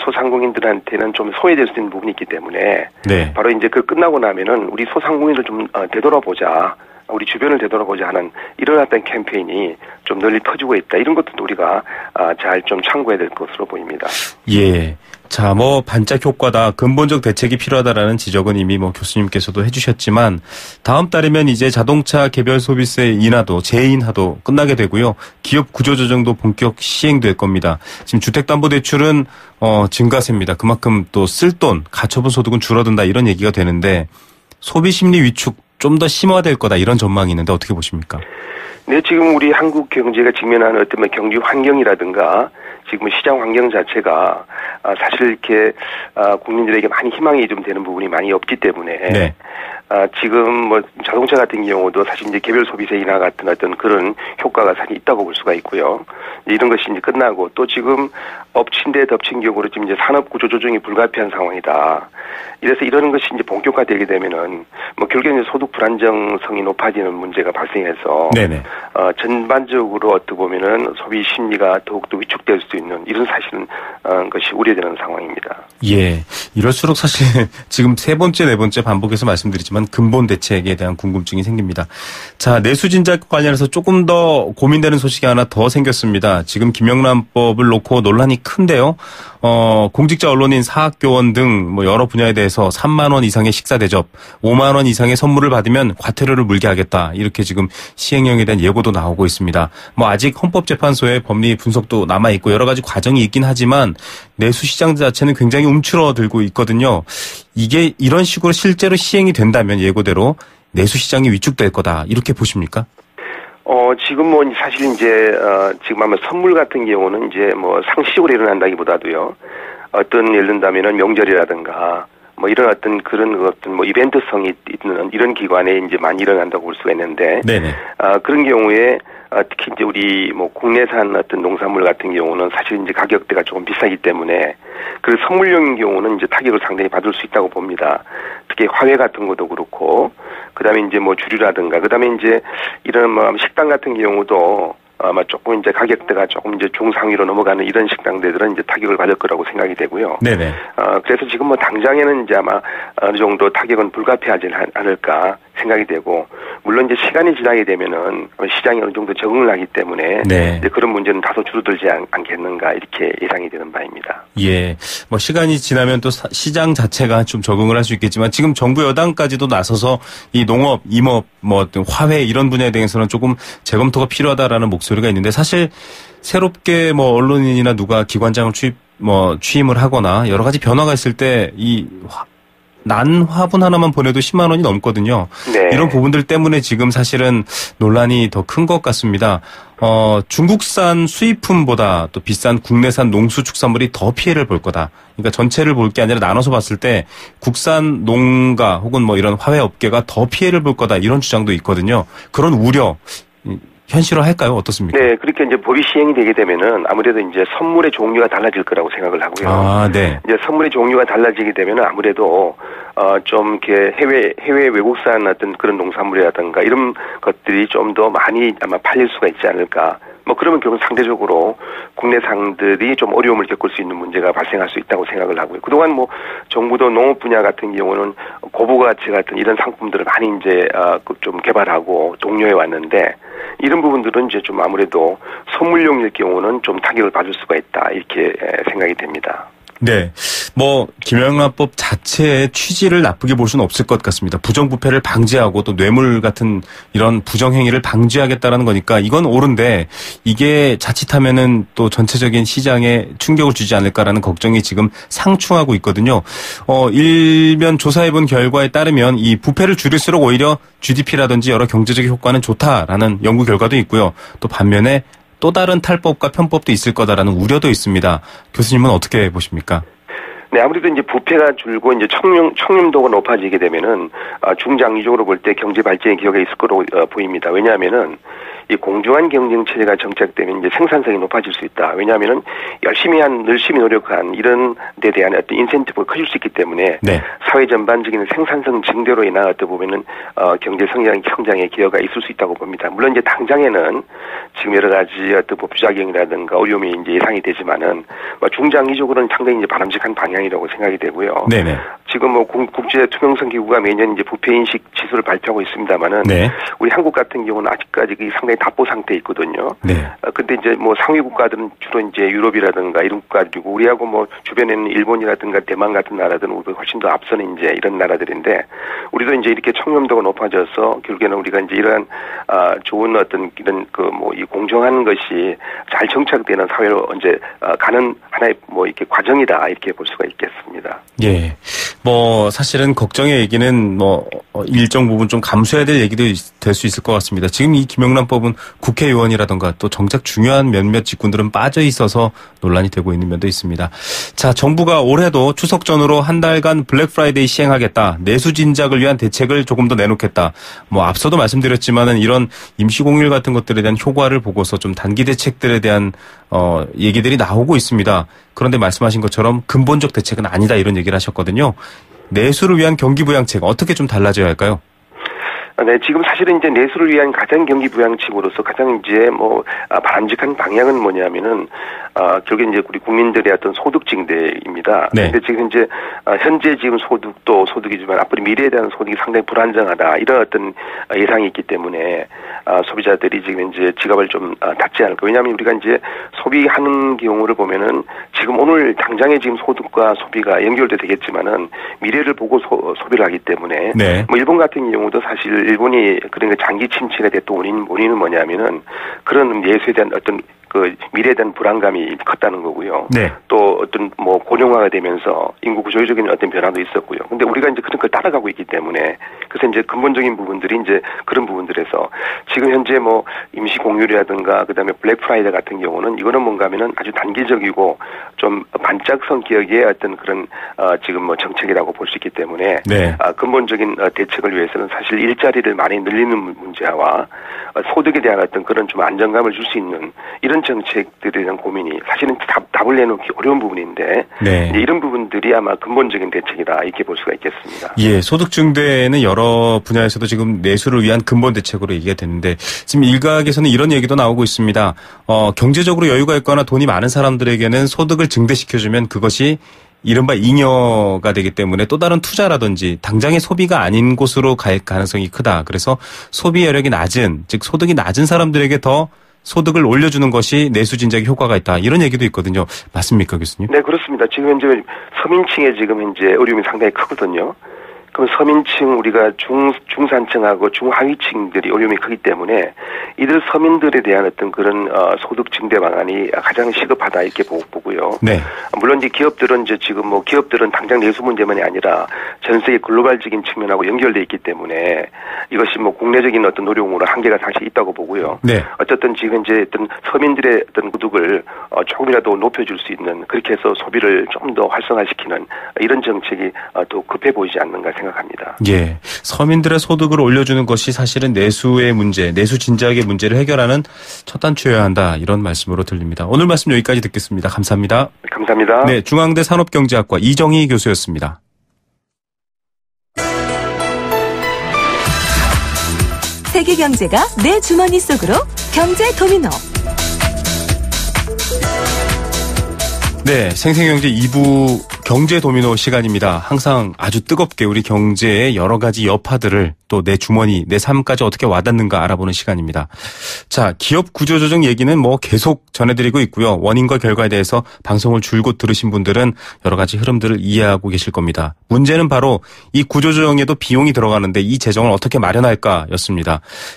소상공인들한테는 좀 소외될 수 있는 부분이 있기 때문에 네. 바로 이제 그 끝나고 나면은 우리 소상공인을 좀 되돌아보자. 우리 주변을 되돌아보자 하는 이런 어떤 캠페인이 좀 널리 퍼지고 있다. 이런 것도 우리가 잘 좀 참고해야 될 것으로 보입니다. 예. 자, 뭐 반짝 효과다. 근본적 대책이 필요하다라는 지적은 이미 뭐 교수님께서도 해주셨지만 다음 달이면 이제 자동차 개별 소비세 인하도 재인하도 끝나게 되고요. 기업 구조조정도 본격 시행될 겁니다. 지금 주택담보대출은 증가세입니다. 그만큼 또 쓸 돈, 가처분 소득은 줄어든다 이런 얘기가 되는데 소비심리 위축 좀 더 심화될 거다 이런 전망이 있는데 어떻게 보십니까? 네, 지금 우리 한국 경제가 직면하는 어떤 경기 환경이라든가 지금 시장 환경 자체가 사실 이렇게 국민들에게 많이 희망이 좀 되는 부분이 많이 없기 때문에 네. 지금 뭐 자동차 같은 경우도 사실 이제 개별 소비세 인하 같은 어떤 그런 효과가 사실 있다고 볼 수가 있고요. 이런 것이 이제 끝나고 또 지금 엎친 데 덮친 격으로 지금 이제 산업 구조 조정이 불가피한 상황이다. 이래서 이러는 것이 이제 본격화되게 되면은 뭐 결국에 이제 소득 불안정성이 높아지는 문제가 발생해서 네네. 전반적으로 어떻게 보면은 소비 심리가 더욱더 위축될 수 있는 이런 사실은 것이 우려되는 상황입니다. 예, 이럴수록 사실 지금 세 번째, 네 번째 반복해서 말씀드리지만 근본 대책에 대한 궁금증이 생깁니다. 자, 내수 진작 관련해서 조금 더 고민되는 소식이 하나 더 생겼습니다. 지금 김영란법을 놓고 논란이 큰데요. 공직자 언론인 사학교원 등 뭐 여러 분야에 대해서 3만 원 이상의 식사 대접, 5만 원 이상의 선물을 받으면 과태료를 물게 하겠다. 이렇게 지금 시행령에 대한 예고도 나오고 있습니다. 뭐 아직 헌법재판소의 법리 분석도 남아 있고 여러 가지 과정이 있긴 하지만 내수 시장 자체는 굉장히 움츠러들고 있거든요. 이게 이런 식으로 실제로 시행이 된다면 예고대로 내수 시장이 위축될 거다. 이렇게 보십니까? 지금 뭐 사실 이제 지금 아마 선물 같은 경우는 이제 뭐 상식으로 일어난다기보다도요. 어떤 예를 든다면은 명절이라든가 뭐 이런 어떤 그런 어떤 뭐 이벤트성이 있는 이런 기관에 이제 많이 일어난다고 볼 수가 있는데, 네네. 그런 경우에 특히 이제 우리 뭐 국내산 어떤 농산물 같은 경우는 사실 이제 가격대가 조금 비싸기 때문에 그 선물용인 경우는 이제 타격을 상당히 받을 수 있다고 봅니다. 특히 화훼 같은 것도 그렇고, 그다음에 이제 뭐 주류라든가, 그다음에 이제 이런 뭐 식당 같은 경우도 아마 조금 이제 가격대가 조금 이제 중상위로 넘어가는 이런 식당들은 이제 타격을 받을 거라고 생각이 되고요. 네네. 그래서 지금 뭐 당장에는 이제 아마 어느 정도 타격은 불가피하지 않을까 생각이 되고, 물론 이제 시간이 지나게 되면은 시장이 어느 정도 적응을 하기 때문에 네. 이제 그런 문제는 다소 줄어들지 않겠는가 이렇게 예상이 되는 바입니다. 예. 뭐 시간이 지나면 또 시장 자체가 좀 적응을 할 수 있겠지만 지금 정부 여당까지도 나서서 이 농업, 임업, 뭐 어떤 화훼 이런 분야에 대해서는 조금 재검토가 필요하다라는 목소리가 있는데, 사실 새롭게 뭐 언론인이나 누가 기관장을 취임을 하거나 여러 가지 변화가 있을 때 이 난 화분 하나만 보내도 10만 원이 넘거든요. 네. 이런 부분들 때문에 지금 사실은 논란이 더 큰 것 같습니다. 중국산 수입품보다 또 비싼 국내산 농수축산물이 더 피해를 볼 거다. 그러니까 전체를 볼 게 아니라 나눠서 봤을 때 국산 농가 혹은 뭐 이런 화훼 업계가 더 피해를 볼 거다, 이런 주장도 있거든요. 그런 우려 현실화할까요? 어떻습니까? 네, 그렇게 이제 법이 시행이 되게 되면은 아무래도 이제 선물의 종류가 달라질 거라고 생각을 하고요. 아, 네. 이제 선물의 종류가 달라지게 되면은 아무래도 좀 이렇게 해외 외국산 어떤 그런 농산물이라든가 이런 것들이 좀 더 많이 아마 팔릴 수가 있지 않을까. 뭐 그러면 결국 상대적으로 국내상들이 좀 어려움을 겪을 수 있는 문제가 발생할 수 있다고 생각을 하고요. 그동안 뭐 정부도 농업 분야 같은 경우는 고부가치 같은 이런 상품들을 많이 이제 좀 개발하고 독려해 왔는데, 이런 부분들은 이제 좀 아무래도 선물용일 경우는 좀 타격을 받을 수가 있다, 이렇게 생각이 됩니다. 네. 뭐 김영란법 자체의 취지를 나쁘게 볼 수는 없을 것 같습니다. 부정부패를 방지하고 또 뇌물 같은 이런 부정행위를 방지하겠다라는 거니까 이건 옳은데, 이게 자칫하면은 또 전체적인 시장에 충격을 주지 않을까라는 걱정이 지금 상충하고 있거든요. 일면 조사해본 결과에 따르면 이 부패를 줄일수록 오히려 GDP라든지 여러 경제적 효과는 좋다라는 연구 결과도 있고요. 또 반면에 또 다른 탈법과 편법도 있을 거다라는 우려도 있습니다. 교수님은 어떻게 보십니까? 네, 아무래도 이제 부패가 줄고 이제 청렴도가 높아지게 되면은 중장기적으로 볼 때 경제 발전의 기여가 있을 거로 보입니다. 왜냐하면은 이 공정한 경쟁 체제가 정착되면 이제 생산성이 높아질 수 있다. 왜냐하면은 열심히 노력한 이런 데 대한 어떤 인센티브가 커질 수 있기 때문에 네. 사회 전반적인 생산성 증대로 인한 어떻게 보면은 경제 성장의 기여가 있을 수 있다고 봅니다. 물론 이제 당장에는 지금 여러 가지 어떤 부작용이라든가 어려움이 이제 예상이 되지만은 중장기적으로는 상당히 이제 바람직한 방향이라고 생각이 되고요. 네네. 지금 뭐 국제 투명성 기구가 매년 이제 부패 인식 지수를 발표하고 있습니다만은 네. 우리 한국 같은 경우는 아직까지 상당히 답보 상태에 있거든요. 네. 근데 이제 뭐 상위 국가들은 주로 이제 유럽이라든가 이런 국가들이고, 우리하고 뭐 주변에는 일본이라든가 대만 같은 나라들은 우리가 훨씬 더 앞서는 이제 이런 나라들인데, 우리도 이제 이렇게 청렴도가 높아져서 결국에는 우리가 이제 이러한 좋은 어떤 이런 이 공정한 것이 잘 정착되는 사회로 이제 가는 하나의 뭐 이렇게 과정이다, 이렇게 볼 수가 있겠습니다. 예. 뭐 사실은 걱정의 얘기는 뭐 일정 부분 좀 감수해야 될 얘기도 될 수 있을 것 같습니다. 지금 이 김영란법은 국회의원이라든가 또 정작 중요한 몇몇 직군들은 빠져 있어서 논란이 되고 있는 면도 있습니다. 자, 정부가 올해도 추석 전후로 한 달간 블랙 프라이데이 시행하겠다. 내수 진작을 위한 대책을 조금 더 내놓겠다. 뭐 앞서도 말씀드렸지만은 이런 임시 공휴일 같은 것들에 대한 효과를 보고서 좀 단기 대책들에 대한 얘기들이 나오고 있습니다. 그런데 말씀하신 것처럼 근본적 대책은 아니다, 이런 얘기를 하셨거든요. 내수를 위한 경기부양책 어떻게 좀 달라져야 할까요? 네, 지금 사실은 이제 내수를 위한 가장 경기부양책으로서 가장 이제 바람직한 방향은 뭐냐면은 결국에 이제 우리 국민들의 어떤 소득 증대입니다. 네. 근데 지금 이제 현재 지금 소득도 소득이지만 앞으로 미래에 대한 소득이 상당히 불안정하다, 이런 어떤 예상이 있기 때문에 소비자들이 지금 이제 지갑을 좀 닫지 않을까. 왜냐하면 우리가 이제 소비하는 경우를 보면은 지금 오늘 당장에 지금 소득과 소비가 연결돼 되겠지만은 미래를 보고 소비를 하기 때문에 네. 뭐 일본 같은 경우도 사실 일본이 그런 장기 침체가 됐던 원인은 뭐냐면은 그런 내수에 대한 어떤 미래에 대한 불안감이 컸다는 거고요. 네. 또 어떤 고령화가 되면서 인구 구조적인 어떤 변화도 있었고요. 근데 우리가 이제 그런 걸 따라가고 있기 때문에, 그래서 이제 근본적인 부분들이 이제 그런 부분들에서 지금 현재 임시 공휴일이라든가 그다음에 블랙 프라이데 같은 경우는 이거는 뭔가 하면은 아주 단기적이고 좀 반짝성 기억의 어떤 그런 지금 정책이라고 볼 수 있기 때문에 네. 근본적인 대책을 위해서는 사실 일자리를 많이 늘리는 문제와 소득에 대한 어떤 그런 좀 안정감을 줄 수 있는 이런 정책들에 대한 고민이 사실은 답을 내놓기 어려운 부분인데 네. 이런 부분들이 아마 근본적인 대책이다 이렇게 볼 수가 있겠습니다. 예, 소득 증대는 여러 분야에서도 지금 내수를 위한 근본 대책으로 얘기가 됐는데 지금 일각에서는 이런 얘기도 나오고 있습니다. 경제적으로 여유가 있거나 돈이 많은 사람들에게는 소득을 증대시켜주면 그것이 이른바 잉여가 되기 때문에 또 다른 투자라든지 당장의 소비가 아닌 곳으로 갈 가능성이 크다. 그래서 소비 여력이 낮은, 즉 소득이 낮은 사람들에게 더 소득을 올려주는 것이 내수 진작에 효과가 있다. 이런 얘기도 있거든요. 맞습니까, 교수님? 네, 그렇습니다. 지금 현재 서민층에 지금 현재 어려움이 상당히 크거든요. 그럼 서민층 우리가 중산층하고 중하위층들이 어려움이 크기 때문에 이들 서민들에 대한 어떤 그런 소득 증대 방안이 가장 시급하다 이렇게 보고요. 네. 물론 이제 기업들은 이제 지금 뭐 기업들은 당장 내수 문제만이 아니라 전 세계 글로벌적인 측면하고 연결돼 있기 때문에 이것이 뭐 국내적인 어떤 노력으로 한계가 사실 있다고 보고요. 네. 어쨌든 지금 이제 어떤 서민들의 어떤 소득을 조금이라도 높여줄 수 있는 그렇게 해서 소비를 좀 더 활성화시키는 이런 정책이 더 급해 보이지 않는가 생각합니다. 예, 서민들의 소득을 올려주는 것이 사실은 내수의 문제, 내수 진작의 문제를 해결하는 첫 단추여야 한다. 이런 말씀으로 들립니다. 오늘 말씀 여기까지 듣겠습니다. 감사합니다. 감사합니다. 네, 중앙대 산업경제학과 이정희 교수였습니다. 세계 경제가 내 주머니 속으로 경제 도미노. 네, 생생경제 2부 경제 도미노 시간입니다. 항상 아주 뜨겁게 우리 경제의 여러 가지 여파들을 또 내 주머니, 내 삶까지 어떻게 와닿는가 알아보는 시간입니다. 자, 기업 구조조정 얘기는 뭐 계속 전해드리고 있고요. 원인과 결과에 대해서 방송을 줄곧 들으신 분들은 여러 가지 흐름들을 이해하고 계실 겁니다. 문제는 바로 이 구조조정에도 비용이 들어가는데 이 재정을 어떻게 마련할까였습니다.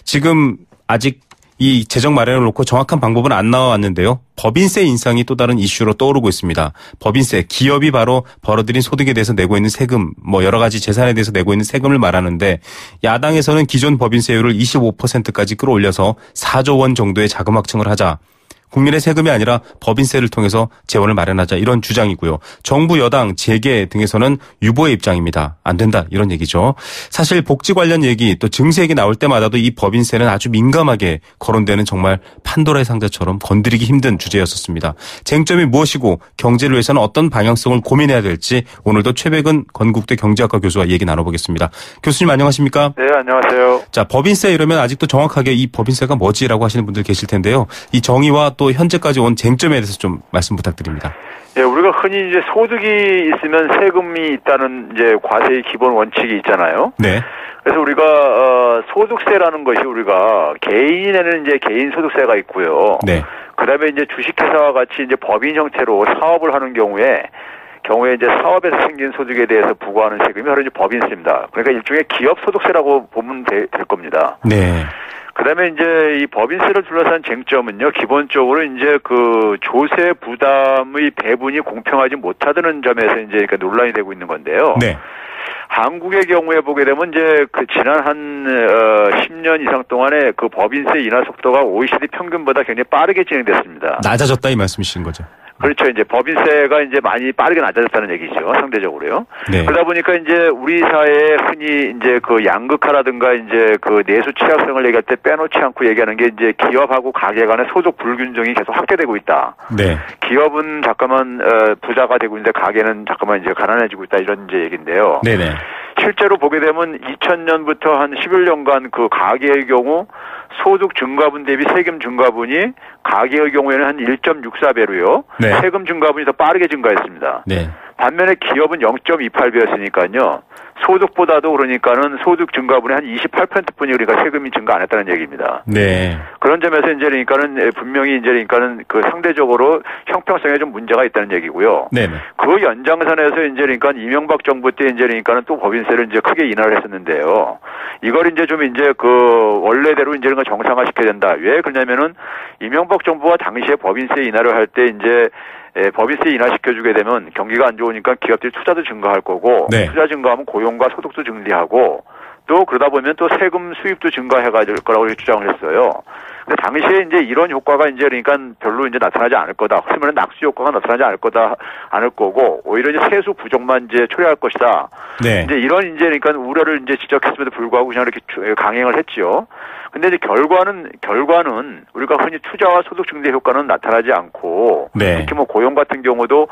지금 아직 이 재정 마련을 놓고 정확한 방법은 안 나왔는데요. 법인세 인상이 또 다른 이슈로 떠오르고 있습니다. 법인세, 기업이 바로 벌어들인 소득에 대해서 내고 있는 세금, 뭐 여러 가지 재산에 대해서 내고 있는 세금을 말하는데 야당에서는 기존 법인세율을 25%까지 끌어올려서 4조 원 정도의 자금 확충을 하자. 국민의 세금이 아니라 법인세를 통해서 재원을 마련하자 이런 주장이고요. 정부 여당 재계 등에서는 유보의 입장입니다. 안 된다 이런 얘기죠. 사실 복지 관련 얘기 또 증세 얘기 나올 때마다도 이 법인세는 아주 민감하게 거론되는 정말 판도라의 상자처럼 건드리기 힘든 주제였었습니다. 쟁점이 무엇이고 경제를 위해서는 어떤 방향성을 고민해야 될지 오늘도 최백은 건국대 경제학과 교수와 얘기 나눠보겠습니다. 교수님 안녕하십니까? 네, 안녕하세요. 자, 법인세 이러면 아직도 정확하게 이 법인세가 뭐지라고 하시는 분들 계실 텐데요. 이 정의와 또 현재까지 온 쟁점에 대해서 좀 말씀 부탁드립니다. 예, 우리가 흔히 이제 소득이 있으면 세금이 있다는 이제 과세의 기본 원칙이 있잖아요. 네. 그래서 우리가 소득세라는 것이 우리가 개인에는 이제 개인 소득세가 있고요. 네. 그다음에 이제 주식회사와 같이 이제 법인 형태로 사업을 하는 경우에 이제 사업에서 생긴 소득에 대해서 부과하는 세금이 바로 이제 법인세입니다. 그러니까 일종의 기업 소득세라고 보면 될 겁니다. 네. 그다음에 이제 이 법인세를 둘러싼 쟁점은요, 기본적으로 이제 그 조세 부담의 배분이 공평하지 못하다는 점에서 이제 그러니까 논란이 되고 있는 건데요. 네. 한국의 경우에 보게 되면 이제 그 지난 한 10년 이상 동안에 그 법인세 인하 속도가 OECD 평균보다 굉장히 빠르게 진행됐습니다. 낮아졌다 이 말씀이신 거죠. 그렇죠. 이제 법인세가 이제 많이 빠르게 낮아졌다는 얘기죠. 상대적으로요. 네. 그러다 보니까 이제 우리 사회에 흔히 이제 그 양극화라든가 이제 그 내수 취약성을 얘기할 때 빼놓지 않고 얘기하는 게 이제 기업하고 가게 간의 소득 불균등이 계속 확대되고 있다. 네. 기업은 잠깐만 부자가 되고 있는데 가게는 잠깐만 이제 가난해지고 있다 이런 이제 얘기인데요. 네네. 실제로 보게 되면 2000년부터 한 11년간 그 가계의 경우 소득 증가분 대비 세금 증가분이 가계의 경우에는 한 1.64배로요. 네. 세금 증가분이 더 빠르게 증가했습니다. 네. 반면에 기업은 0.28배였으니까요. 소득보다도 그러니까는 소득 증가분의 한 28%뿐이 우리가 세금이 증가 안 했다는 얘기입니다. 네. 그런 점에서 이제 그러니까는 분명히 이제 그러니까는 그 상대적으로 형평성에 좀 문제가 있다는 얘기고요. 네. 그 연장선에서 이제 그러니까 이명박 정부 때 이제 그러니까는 또 법인세를 이제 크게 인하를 했었는데요. 이걸 이제 좀 이제 그 원래대로 이제 그런 거 정상화시켜야 된다. 왜 그러냐면은 이명박 정부가 당시에 법인세 인하를 할 때 이제 법인세 인하시켜주게 되면 경기가 안 좋으니까 기업들이 투자도 증가할 거고 네. 투자 증가하면 고용과 소득도 증대하고 또 그러다 보면 또 세금 수입도 증가해가 될 거라고 주장을 했어요. 근데 당시에 이제 이런 효과가 이제 그러니까 별로 이제 나타나지 않을 거다. 그러면 낙수 효과가 나타나지 않을 거고 오히려 이제 세수 부족만 이제 초래할 것이다. 네. 이제 이런 이제 그러니까 우려를 이제 지적했음에도 불구하고 그냥 이렇게 강행을 했지요. 근데 이제 결과는 우리가 흔히 투자와 소득 증대 효과는 나타나지 않고 네. 특히 뭐 고용 같은 경우도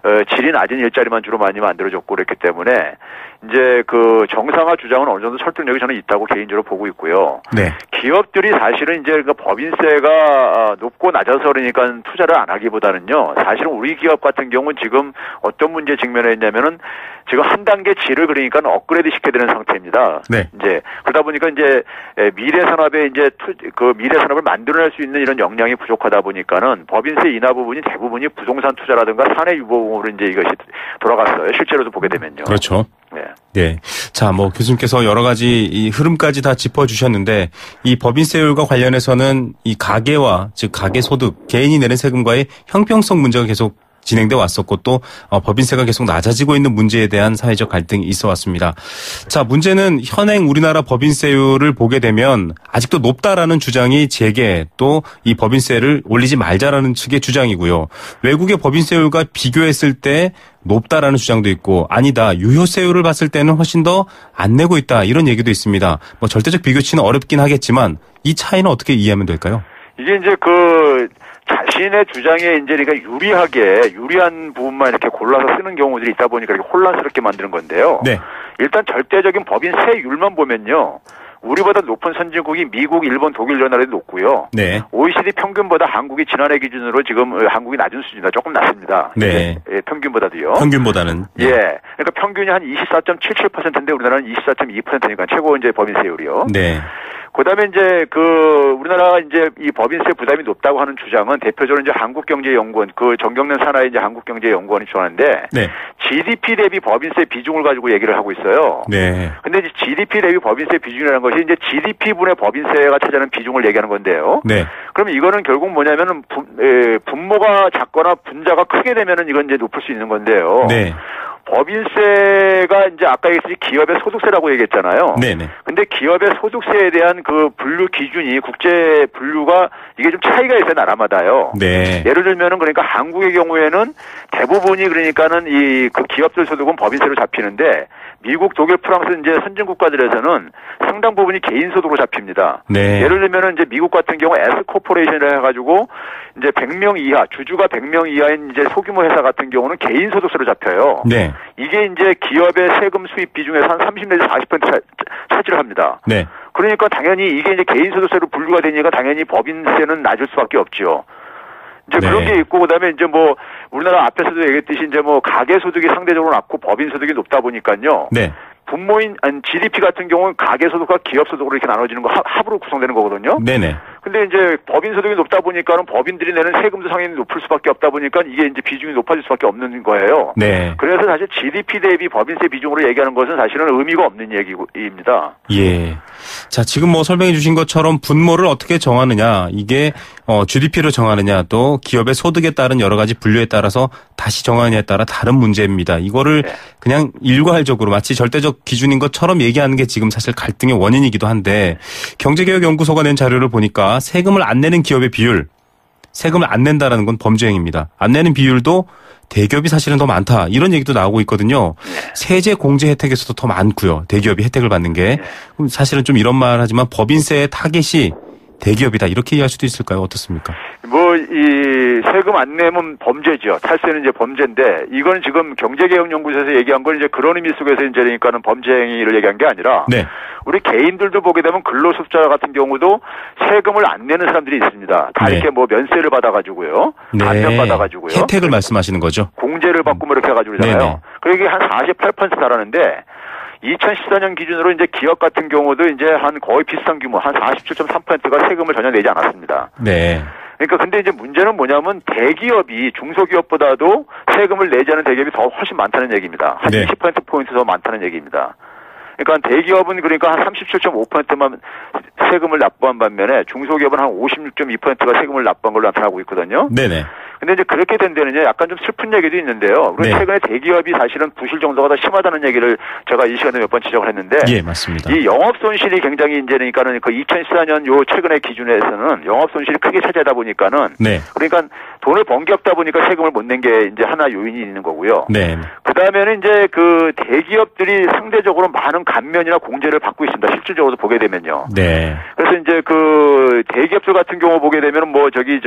질이 낮은 일자리만 주로 많이 만들어졌고 그랬기 때문에 이제 그 정상화 주장은 어느 정도 설득력이 저는 있다고 개인적으로 보고 있고요. 네. 기업들이 사실은 이제 그 법인세가 높고 낮아서 그러니까 투자를 안 하기보다는요. 사실은 우리 기업 같은 경우는 지금 어떤 문제 직면해 있냐면은 지금 한 단계 질을 그러니까 업그레이드 시켜야 되는 상태입니다. 네. 이제 그러다 보니까 이제 미래 산업에 이제 그 미래 산업을 만들어낼 수 있는 이런 역량이 부족하다 보니까는 법인세 인하 부분이 대부분이 부동산 투자라든가 사내 유보로 이제 이것이 돌아갔어요. 실제로도 보게 되면요. 그렇죠. 네. 네. 자, 뭐 교수님께서 여러 가지 이 흐름까지 다 짚어주셨는데 이 법인세율과 관련해서는 이 가계와 즉 가계소득 개인이 내는 세금과의 형평성 문제가 계속 진행돼 왔었고 또 법인세가 계속 낮아지고 있는 문제에 대한 사회적 갈등이 있어 왔습니다. 자, 문제는 현행 우리나라 법인세율을 보게 되면 아직도 높다라는 주장이 재계 또 이 법인세를 올리지 말자라는 측의 주장이고요. 외국의 법인세율과 비교했을 때 높다라는 주장도 있고 아니다 유효세율을 봤을 때는 훨씬 더 안 내고 있다 이런 얘기도 있습니다. 뭐 절대적 비교치는 어렵긴 하겠지만 이 차이는 어떻게 이해하면 될까요? 이게 이제 그 자신의 주장에 이제 그러니까 유리한 부분만 이렇게 골라서 쓰는 경우들이 있다 보니까 이렇게 혼란스럽게 만드는 건데요. 네. 일단 절대적인 법인세율만 보면요. 우리보다 높은 선진국이 미국, 일본, 독일 이런 나라도 높고요. 네. OECD 평균보다 한국이 지난해 기준으로 지금 한국이 낮은 수준이다. 조금 낮습니다. 네. 예, 평균보다도. 평균보다는. 예. 그러니까 평균이 한 24.77%인데 우리나라는 24.2%니까 최고 이제 법인세율이요. 네. 그다음에 이제 그 우리나라가 이제 이 법인세 부담이 높다고 하는 주장은 대표적으로 이제 한국경제연구원 그 정경련 산하의 이제 한국경제연구원이 주장하는데 네. GDP 대비 법인세 비중을 가지고 얘기를 하고 있어요. 네. 근데 이제 GDP 대비 법인세 비중이라는 것이 이제 GDP 분의 법인세가 차지하는 비중을 얘기하는 건데요. 네. 그럼 이거는 결국 뭐냐면은 분모가 작거나 분자가 크게 되면은 이건 이제 높을 수 있는 건데요. 네. 법인세가 이제 아까 얘기했듯이 기업의 소득세라고 얘기했잖아요. 네네. 근데 기업의 소득세에 대한 그 분류 기준이 국제 분류가 이게 좀 차이가 있어요, 나라마다요. 네. 예를 들면은 그러니까 한국의 경우에는 대부분이 그러니까는 이 그 기업들 소득은 법인세로 잡히는데 미국, 독일, 프랑스 이제 선진 국가들에서는 상당 부분이 개인 소득으로 잡힙니다. 네. 예를 들면은 이제 미국 같은 경우 S 코퍼레이션이라 해가지고 이제 100명 이하, 주주가 100명 이하인 이제 소규모 회사 같은 경우는 개인 소득세로 잡혀요. 네. 이게 이제 기업의 세금 수입 비중에서 한 30 내지 40% 차지를 합니다. 네. 그러니까 당연히 이게 이제 개인 소득세로 분류가 되니까 당연히 법인세는 낮을 수밖에 없죠. 이제 네. 그런 게 있고 그다음에 이제 뭐 우리나라 앞에서도 얘기했듯이 이제 뭐 가계 소득이 상대적으로 낮고 법인 소득이 높다 보니까요. 네. 분모인 GDP 같은 경우는 가계 소득과 기업 소득으로 이렇게 나눠지는 거 합으로 구성되는 거거든요. 네네. 근데 이제 법인 소득이 높다 보니까는 법인들이 내는 세금도 상당히 높을 수밖에 없다 보니까 이게 이제 비중이 높아질 수밖에 없는 거예요. 네. 그래서 사실 GDP 대비 법인세 비중으로 얘기하는 것은 사실은 의미가 없는 얘기입니다. 예. 자, 지금 뭐 설명해 주신 것처럼 분모를 어떻게 정하느냐, 이게 GDP로 정하느냐, 또 기업의 소득에 따른 여러 가지 분류에 따라서 다시 정하느냐에 따라 다른 문제입니다. 이거를 네. 그냥 일괄적으로 마치 절대적 기준인 것처럼 얘기하는 게 지금 사실 갈등의 원인이기도 한데 경제개혁연구소가 낸 자료를 보니까 세금을 안 내는 기업의 비율, 세금을 안 낸다라는 건 범죄행위입니다. 안 내는 비율도 대기업이 사실은 더 많다. 이런 얘기도 나오고 있거든요. 네. 세제 공제 혜택에서도 더 많고요. 대기업이 혜택을 받는 게. 그럼 사실은 좀 이런 말 하지만 법인세의 타겟이 대기업이다. 이렇게 이해할 수도 있을까요? 어떻습니까? 뭐, 이 세금 안 내면 범죄죠. 탈세는 이제 범죄인데 이건 지금 경제개혁연구소에서 얘기한 건 이제 그런 의미 속에서 이제 그러니까는 범죄 행위를 얘기한 게 아니라 네. 우리 개인들도 보게 되면 근로소득자 같은 경우도 세금을 안 내는 사람들이 있습니다. 다 네. 이렇게 뭐 면세를 받아가지고요. 네. 감면 받아가지고요. 혜택을 말씀하시는 거죠? 공제를 받고 뭐 이렇게 해가지고 네네. 그러잖아요. 그게 한 48% 달하는데 2014년 기준으로 이제 기업 같은 경우도 이제 한 거의 비슷한 규모 한 47.3%가 세금을 전혀 내지 않았습니다. 네. 그러니까 근데 이제 문제는 뭐냐면 대기업이 중소기업보다도 세금을 내지 않은 대기업이 더 훨씬 많다는 얘기입니다. 한 네. 20%포인트 더 많다는 얘기입니다. 그러니까 대기업은 그러니까 한 37.5%만 세금을 납부한 반면에 중소기업은 한 56.2%가 세금을 납부한 걸로 나타나고 있거든요. 네네. 근데 이제 그렇게 된 데는요, 약간 좀 슬픈 얘기도 있는데요. 우리 최근에 대기업이 사실은 부실 정도가 더 심하다는 얘기를 제가 이 시간에 몇 번 지적을 했는데. 예, 맞습니다. 이 영업 손실이 굉장히 이제 그러니까는 그 2014년 요 최근의 기준에서는 영업 손실이 크게 차지하다 보니까는. 그러니까 돈을 번 게 없다 보니까 세금을 못 낸 게 이제 하나 요인이 있는 거고요. 그 다음에는 이제 그 대기업들이 상대적으로 많은 감면이나 공제를 받고 있습니다. 실질적으로 보게 되면요. 그래서 이제 그 대기업들 같은 경우 보게 되면 뭐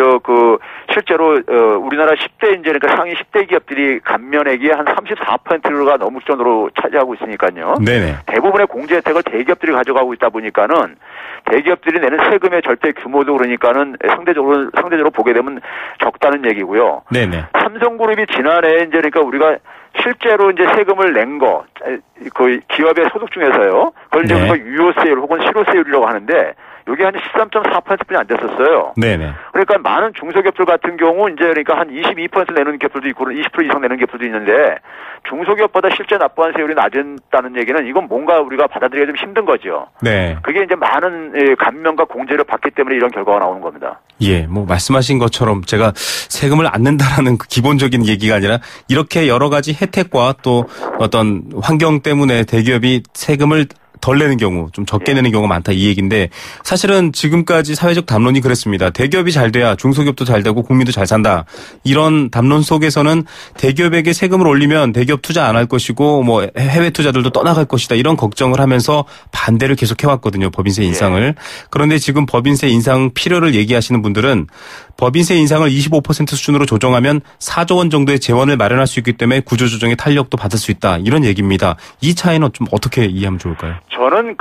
실제로 우리나라 10대 이제 그러니까 상위 10대 기업들이 감면액이 한 34%가 넘을 정도로 차지하고 있으니까요. 대부분의 공제 혜택을 대기업들이 가져가고 있다 보니까는 대기업들이 내는 세금의 절대 규모도 그러니까는 상대적으로 보게 되면 적다는 얘기고요. 삼성그룹이 지난해 이제 그러니까 우리가 실제로 이제 세금을 낸 거, 그 기업의 소득 중에서요. 그걸 이제 우리가 유효세율 혹은 실효세율이라고 하는데 이게 한 13.4%뿐이 안 됐었어요. 그러니까 많은 중소기업들 같은 경우 이제 그러니까 한 22% 내는 기업들도 있고 20% 이상 내는 기업들도 있는데 중소기업보다 실제 납부한 세율이 낮다는 얘기는 이건 뭔가 우리가 받아들이기가 좀 힘든 거죠. 그게 이제 많은 감면과 공제를 받기 때문에 이런 결과가 나오는 겁니다. 예, 뭐 말씀하신 것처럼 제가 세금을 안 낸다라는 그 기본적인 얘기가 아니라 이렇게 여러 가지 혜택과 또 어떤 환경 때문에 대기업이 세금을 덜 내는 경우, 좀 적게 내는 경우가 많다 이 얘기인데 사실은 지금까지 사회적 담론이 그랬습니다. 대기업이 잘 돼야 중소기업도 잘 되고 국민도 잘 산다. 이런 담론 속에서는 대기업에게 세금을 올리면 대기업 투자 안 할 것이고 뭐 해외 투자들도 떠나갈 것이다. 이런 걱정을 하면서 반대를 계속 해왔거든요. 법인세 인상을. 그런데 지금 법인세 인상 필요를 얘기하시는 분들은 법인세 인상을 25% 수준으로 조정하면 4조 원 정도의 재원을 마련할 수 있기 때문에 구조조정의 탄력도 받을 수 있다. 이런 얘기입니다. 이 차이는 좀 어떻게 이해하면 좋을까요? 저는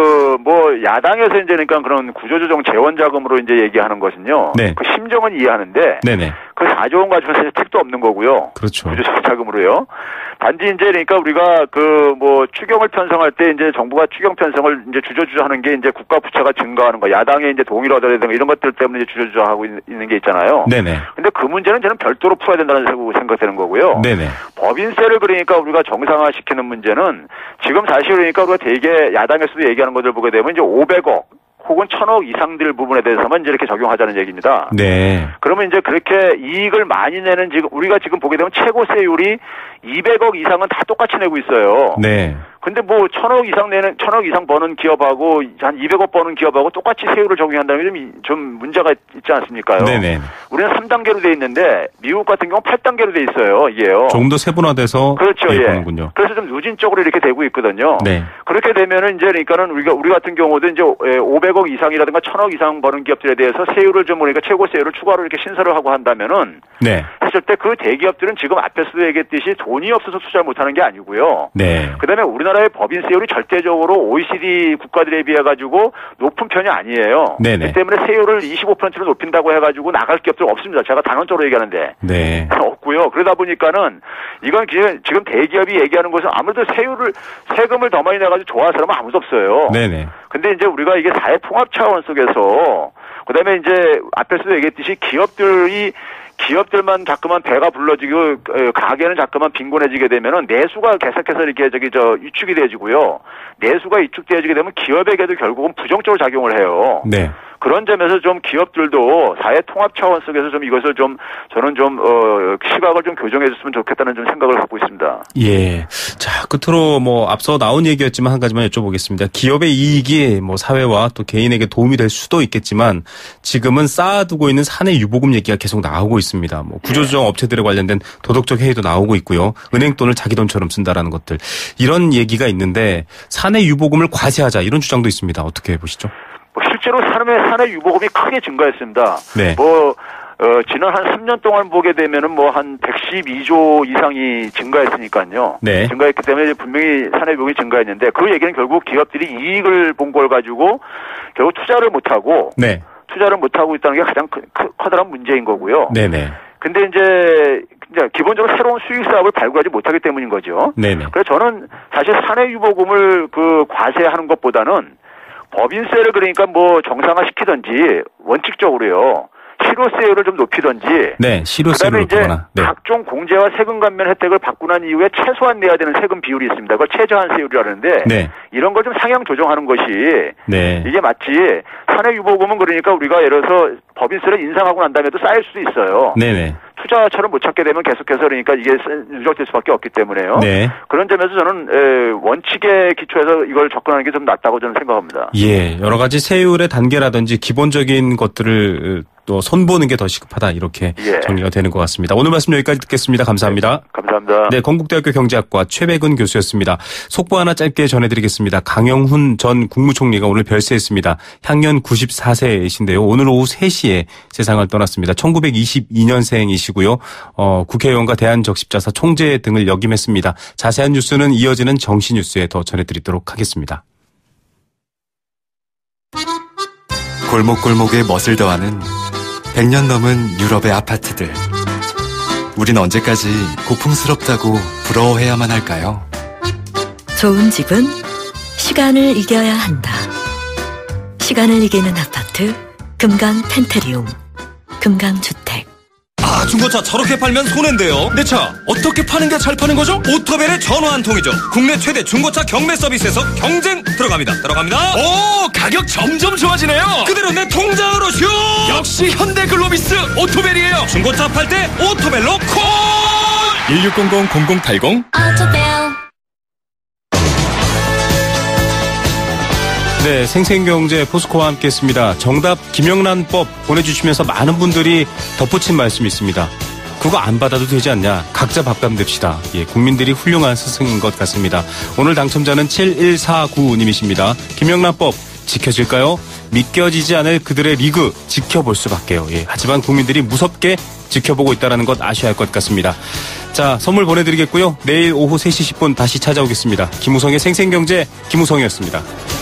야당에서 이제 그러니까 그런 구조조정 재원 자금으로 이제 얘기하는 것은요. 그 심정은 이해하는데. 그 4조 원 가지고는 사실 택도 없는 거고요. 그렇죠. 구조조정 자금으로요. 단지 이제 그러니까 우리가 추경을 편성할 때 이제 정부가 추경 편성을 이제 주저주저하는 게 이제 국가 부채가 증가하는 거, 야당의 이제 동의를 얻어야 되는 이런 것들 때문에 이제 주저주저하고 있는 게 있잖아요. 근데 그 문제는 저는 별도로 풀어야 된다는 생각되는 거고요. 법인세를 그러니까 우리가 정상화시키는 문제는 지금 사실 그러니까 우리가 되게 야당에서도 얘기하는 것들 보게 되면 이제 500억 혹은 1000억 이상들 부분에 대해서만 이제 이렇게 적용하자는 얘기입니다. 그러면 이제 그렇게 이익을 많이 내는 우리가 지금 보게 되면 최고세율이 200억 이상은 다 똑같이 내고 있어요. 근데 1000억 이상 버는 기업하고 한 200억 버는 기업하고 똑같이 세율을 적용한다는 게 좀 문제가 있지 않습니까요? 우리는 3단계로 돼 있는데 미국 같은 경우 8단계로 돼 있어요. 이게요. 조금 더 세분화돼서 그렇죠. 보는군요. 그래서 좀 누진적으로 이렇게 되고 있거든요. 그렇게 되면은 이제 그러니까는 우리 같은 경우도 이제 500억 이상이라든가 1000억 이상 버는 기업들에 대해서 세율을 좀 우리가 최고 세율을 추가로 이렇게 신설을 하고 한다면은 했을 때 그 대기업들은 지금 앞에서도 얘기했듯이 돈이 없어서 투자를 못 하는 게 아니고요. 그다음에 우리나라의 법인세율이 절대적으로 OECD 국가들에 비해 가지고 높은 편이 아니에요. 그 때문에 세율을 25%로 높인다고 해 가지고 나갈 기업들 없습니다. 제가 단언적으로 얘기하는데. 없고요. 그러다 보니까는 이건 지금 대기업이 얘기하는 것은 아무래도 세금을 더 많이 내 가지고 좋아하는 사람은 아무도 없어요. 근데 이제 우리가 이게 사회 통합 차원 속에서 그다음에 이제 앞에서도 얘기했듯이 기업들만 자꾸만 배가 불러지고 가게는 자꾸만 빈곤해지게 되면은 내수가 계속해서 이렇게 위축이 돼지고요. 내수가 위축되어지게 되면 기업에게도 결국은 부정적으로 작용을 해요. 그런 점에서 좀 기업들도 사회 통합 차원 속에서 좀 이것을 저는 시각을 좀 교정해 줬으면 좋겠다는 좀 생각을 갖고 있습니다. 예. 자, 끝으로 앞서 나온 얘기였지만 한 가지만 여쭤보겠습니다. 기업의 이익이 사회와 또 개인에게 도움이 될 수도 있겠지만 지금은 쌓아두고 있는 사내 유보금 얘기가 계속 나오고 있습니다. 구조조정 업체들에 관련된 도덕적 해이도 나오고 있고요. 은행 돈을 자기 돈처럼 쓴다라는 것들. 이런 얘기가 있는데 사내 유보금을 과세하자 이런 주장도 있습니다. 어떻게 보시죠? 실제로 사내 유보금이 크게 증가했습니다. 지난 한 3년 동안 보게 되면은 한 112조 이상이 증가했으니까요. 증가했기 때문에 분명히 사내 유보금이 증가했는데 그 얘기는 결국 기업들이 이익을 본 걸 가지고 결국 투자를 못하고 있다는 게 가장 커다란 문제인 거고요. 근데 이제 기본적으로 새로운 수익 사업을 발굴하지 못하기 때문인 거죠. 그래서 저는 사실 사내 유보금을 과세하는 것보다는 법인세를 그러니까 정상화시키든지 원칙적으로요. 실효세율을 좀 높이든지. 네, 실효세율을 높이거나. 네. 각종 공제와 세금 감면 혜택을 받고 난 이후에 최소한 내야 되는 세금 비율이 있습니다. 그걸 최저한세율이라는데 네. 이런 걸 좀 상향 조정하는 것이 네. 이게 맞지. 산해유보금은 그러니까 우리가 예를 들어서 법인세를 인상하고 난 다음에도 쌓일 수도 있어요. 네네. 투자처를 못 찾게 되면 계속해서 그러니까 이게 누적될 수밖에 없기 때문에요. 네. 그런 점에서 저는 원칙에 기초해서 이걸 접근하는 게 좀 낫다고 저는 생각합니다. 예, 여러 가지 세율의 단계라든지 기본적인 것들을 또 손보는 게 더 시급하다 이렇게 예. 정리가 되는 것 같습니다. 오늘 말씀 여기까지 듣겠습니다. 감사합니다. 네, 감사합니다. 네, 건국대학교 경제학과 최백은 교수였습니다. 속보 하나 짧게 전해드리겠습니다. 강영훈 전 국무총리가 오늘 별세했습니다. 향년 94세이신데요. 오늘 오후 3시에 세상을 떠났습니다. 1922년생이시고요. 국회의원과 대한적십자사 총재 등을 역임했습니다. 자세한 뉴스는 이어지는 정시뉴스에 더 전해드리도록 하겠습니다. 골목골목에 멋을 더하는 100년 넘은 유럽의 아파트들. 우린 언제까지 고풍스럽다고 부러워해야만 할까요? 좋은 집은 시간을 이겨야 한다. 시간을 이기는 아파트 금강 펜테리움 금강주택. 아, 중고차 저렇게 팔면 손해인데요. 내 차 어떻게 파는 게 잘 파는 거죠? 오토벨의 전화 한 통이죠. 국내 최대 중고차 경매 서비스에서 경쟁 들어갑니다. 오, 가격 점점 좋아지네요. 그대로 내 통장으로 슛. 역시 현대글로비스 오토벨이에요. 중고차 팔 때 오토벨로 콜. 1600-0080 오토벨. 네, 생생경제 포스코와 함께했습니다. 정답 김영란법 보내주시면서 많은 분들이 덧붙인 말씀이 있습니다. 그거 안 받아도 되지 않냐. 각자 밥값 냅시다. 예, 국민들이 훌륭한 스승인 것 같습니다. 오늘 당첨자는 7149님이십니다. 김영란법 지켜질까요? 믿겨지지 않을 그들의 리그 지켜볼 수밖에요. 예, 하지만 국민들이 무섭게 지켜보고 있다는 것 아셔야 할 것 같습니다. 자, 선물 보내드리겠고요. 내일 오후 3시 10분 다시 찾아오겠습니다. 김우성의 생생경제 김우성이었습니다.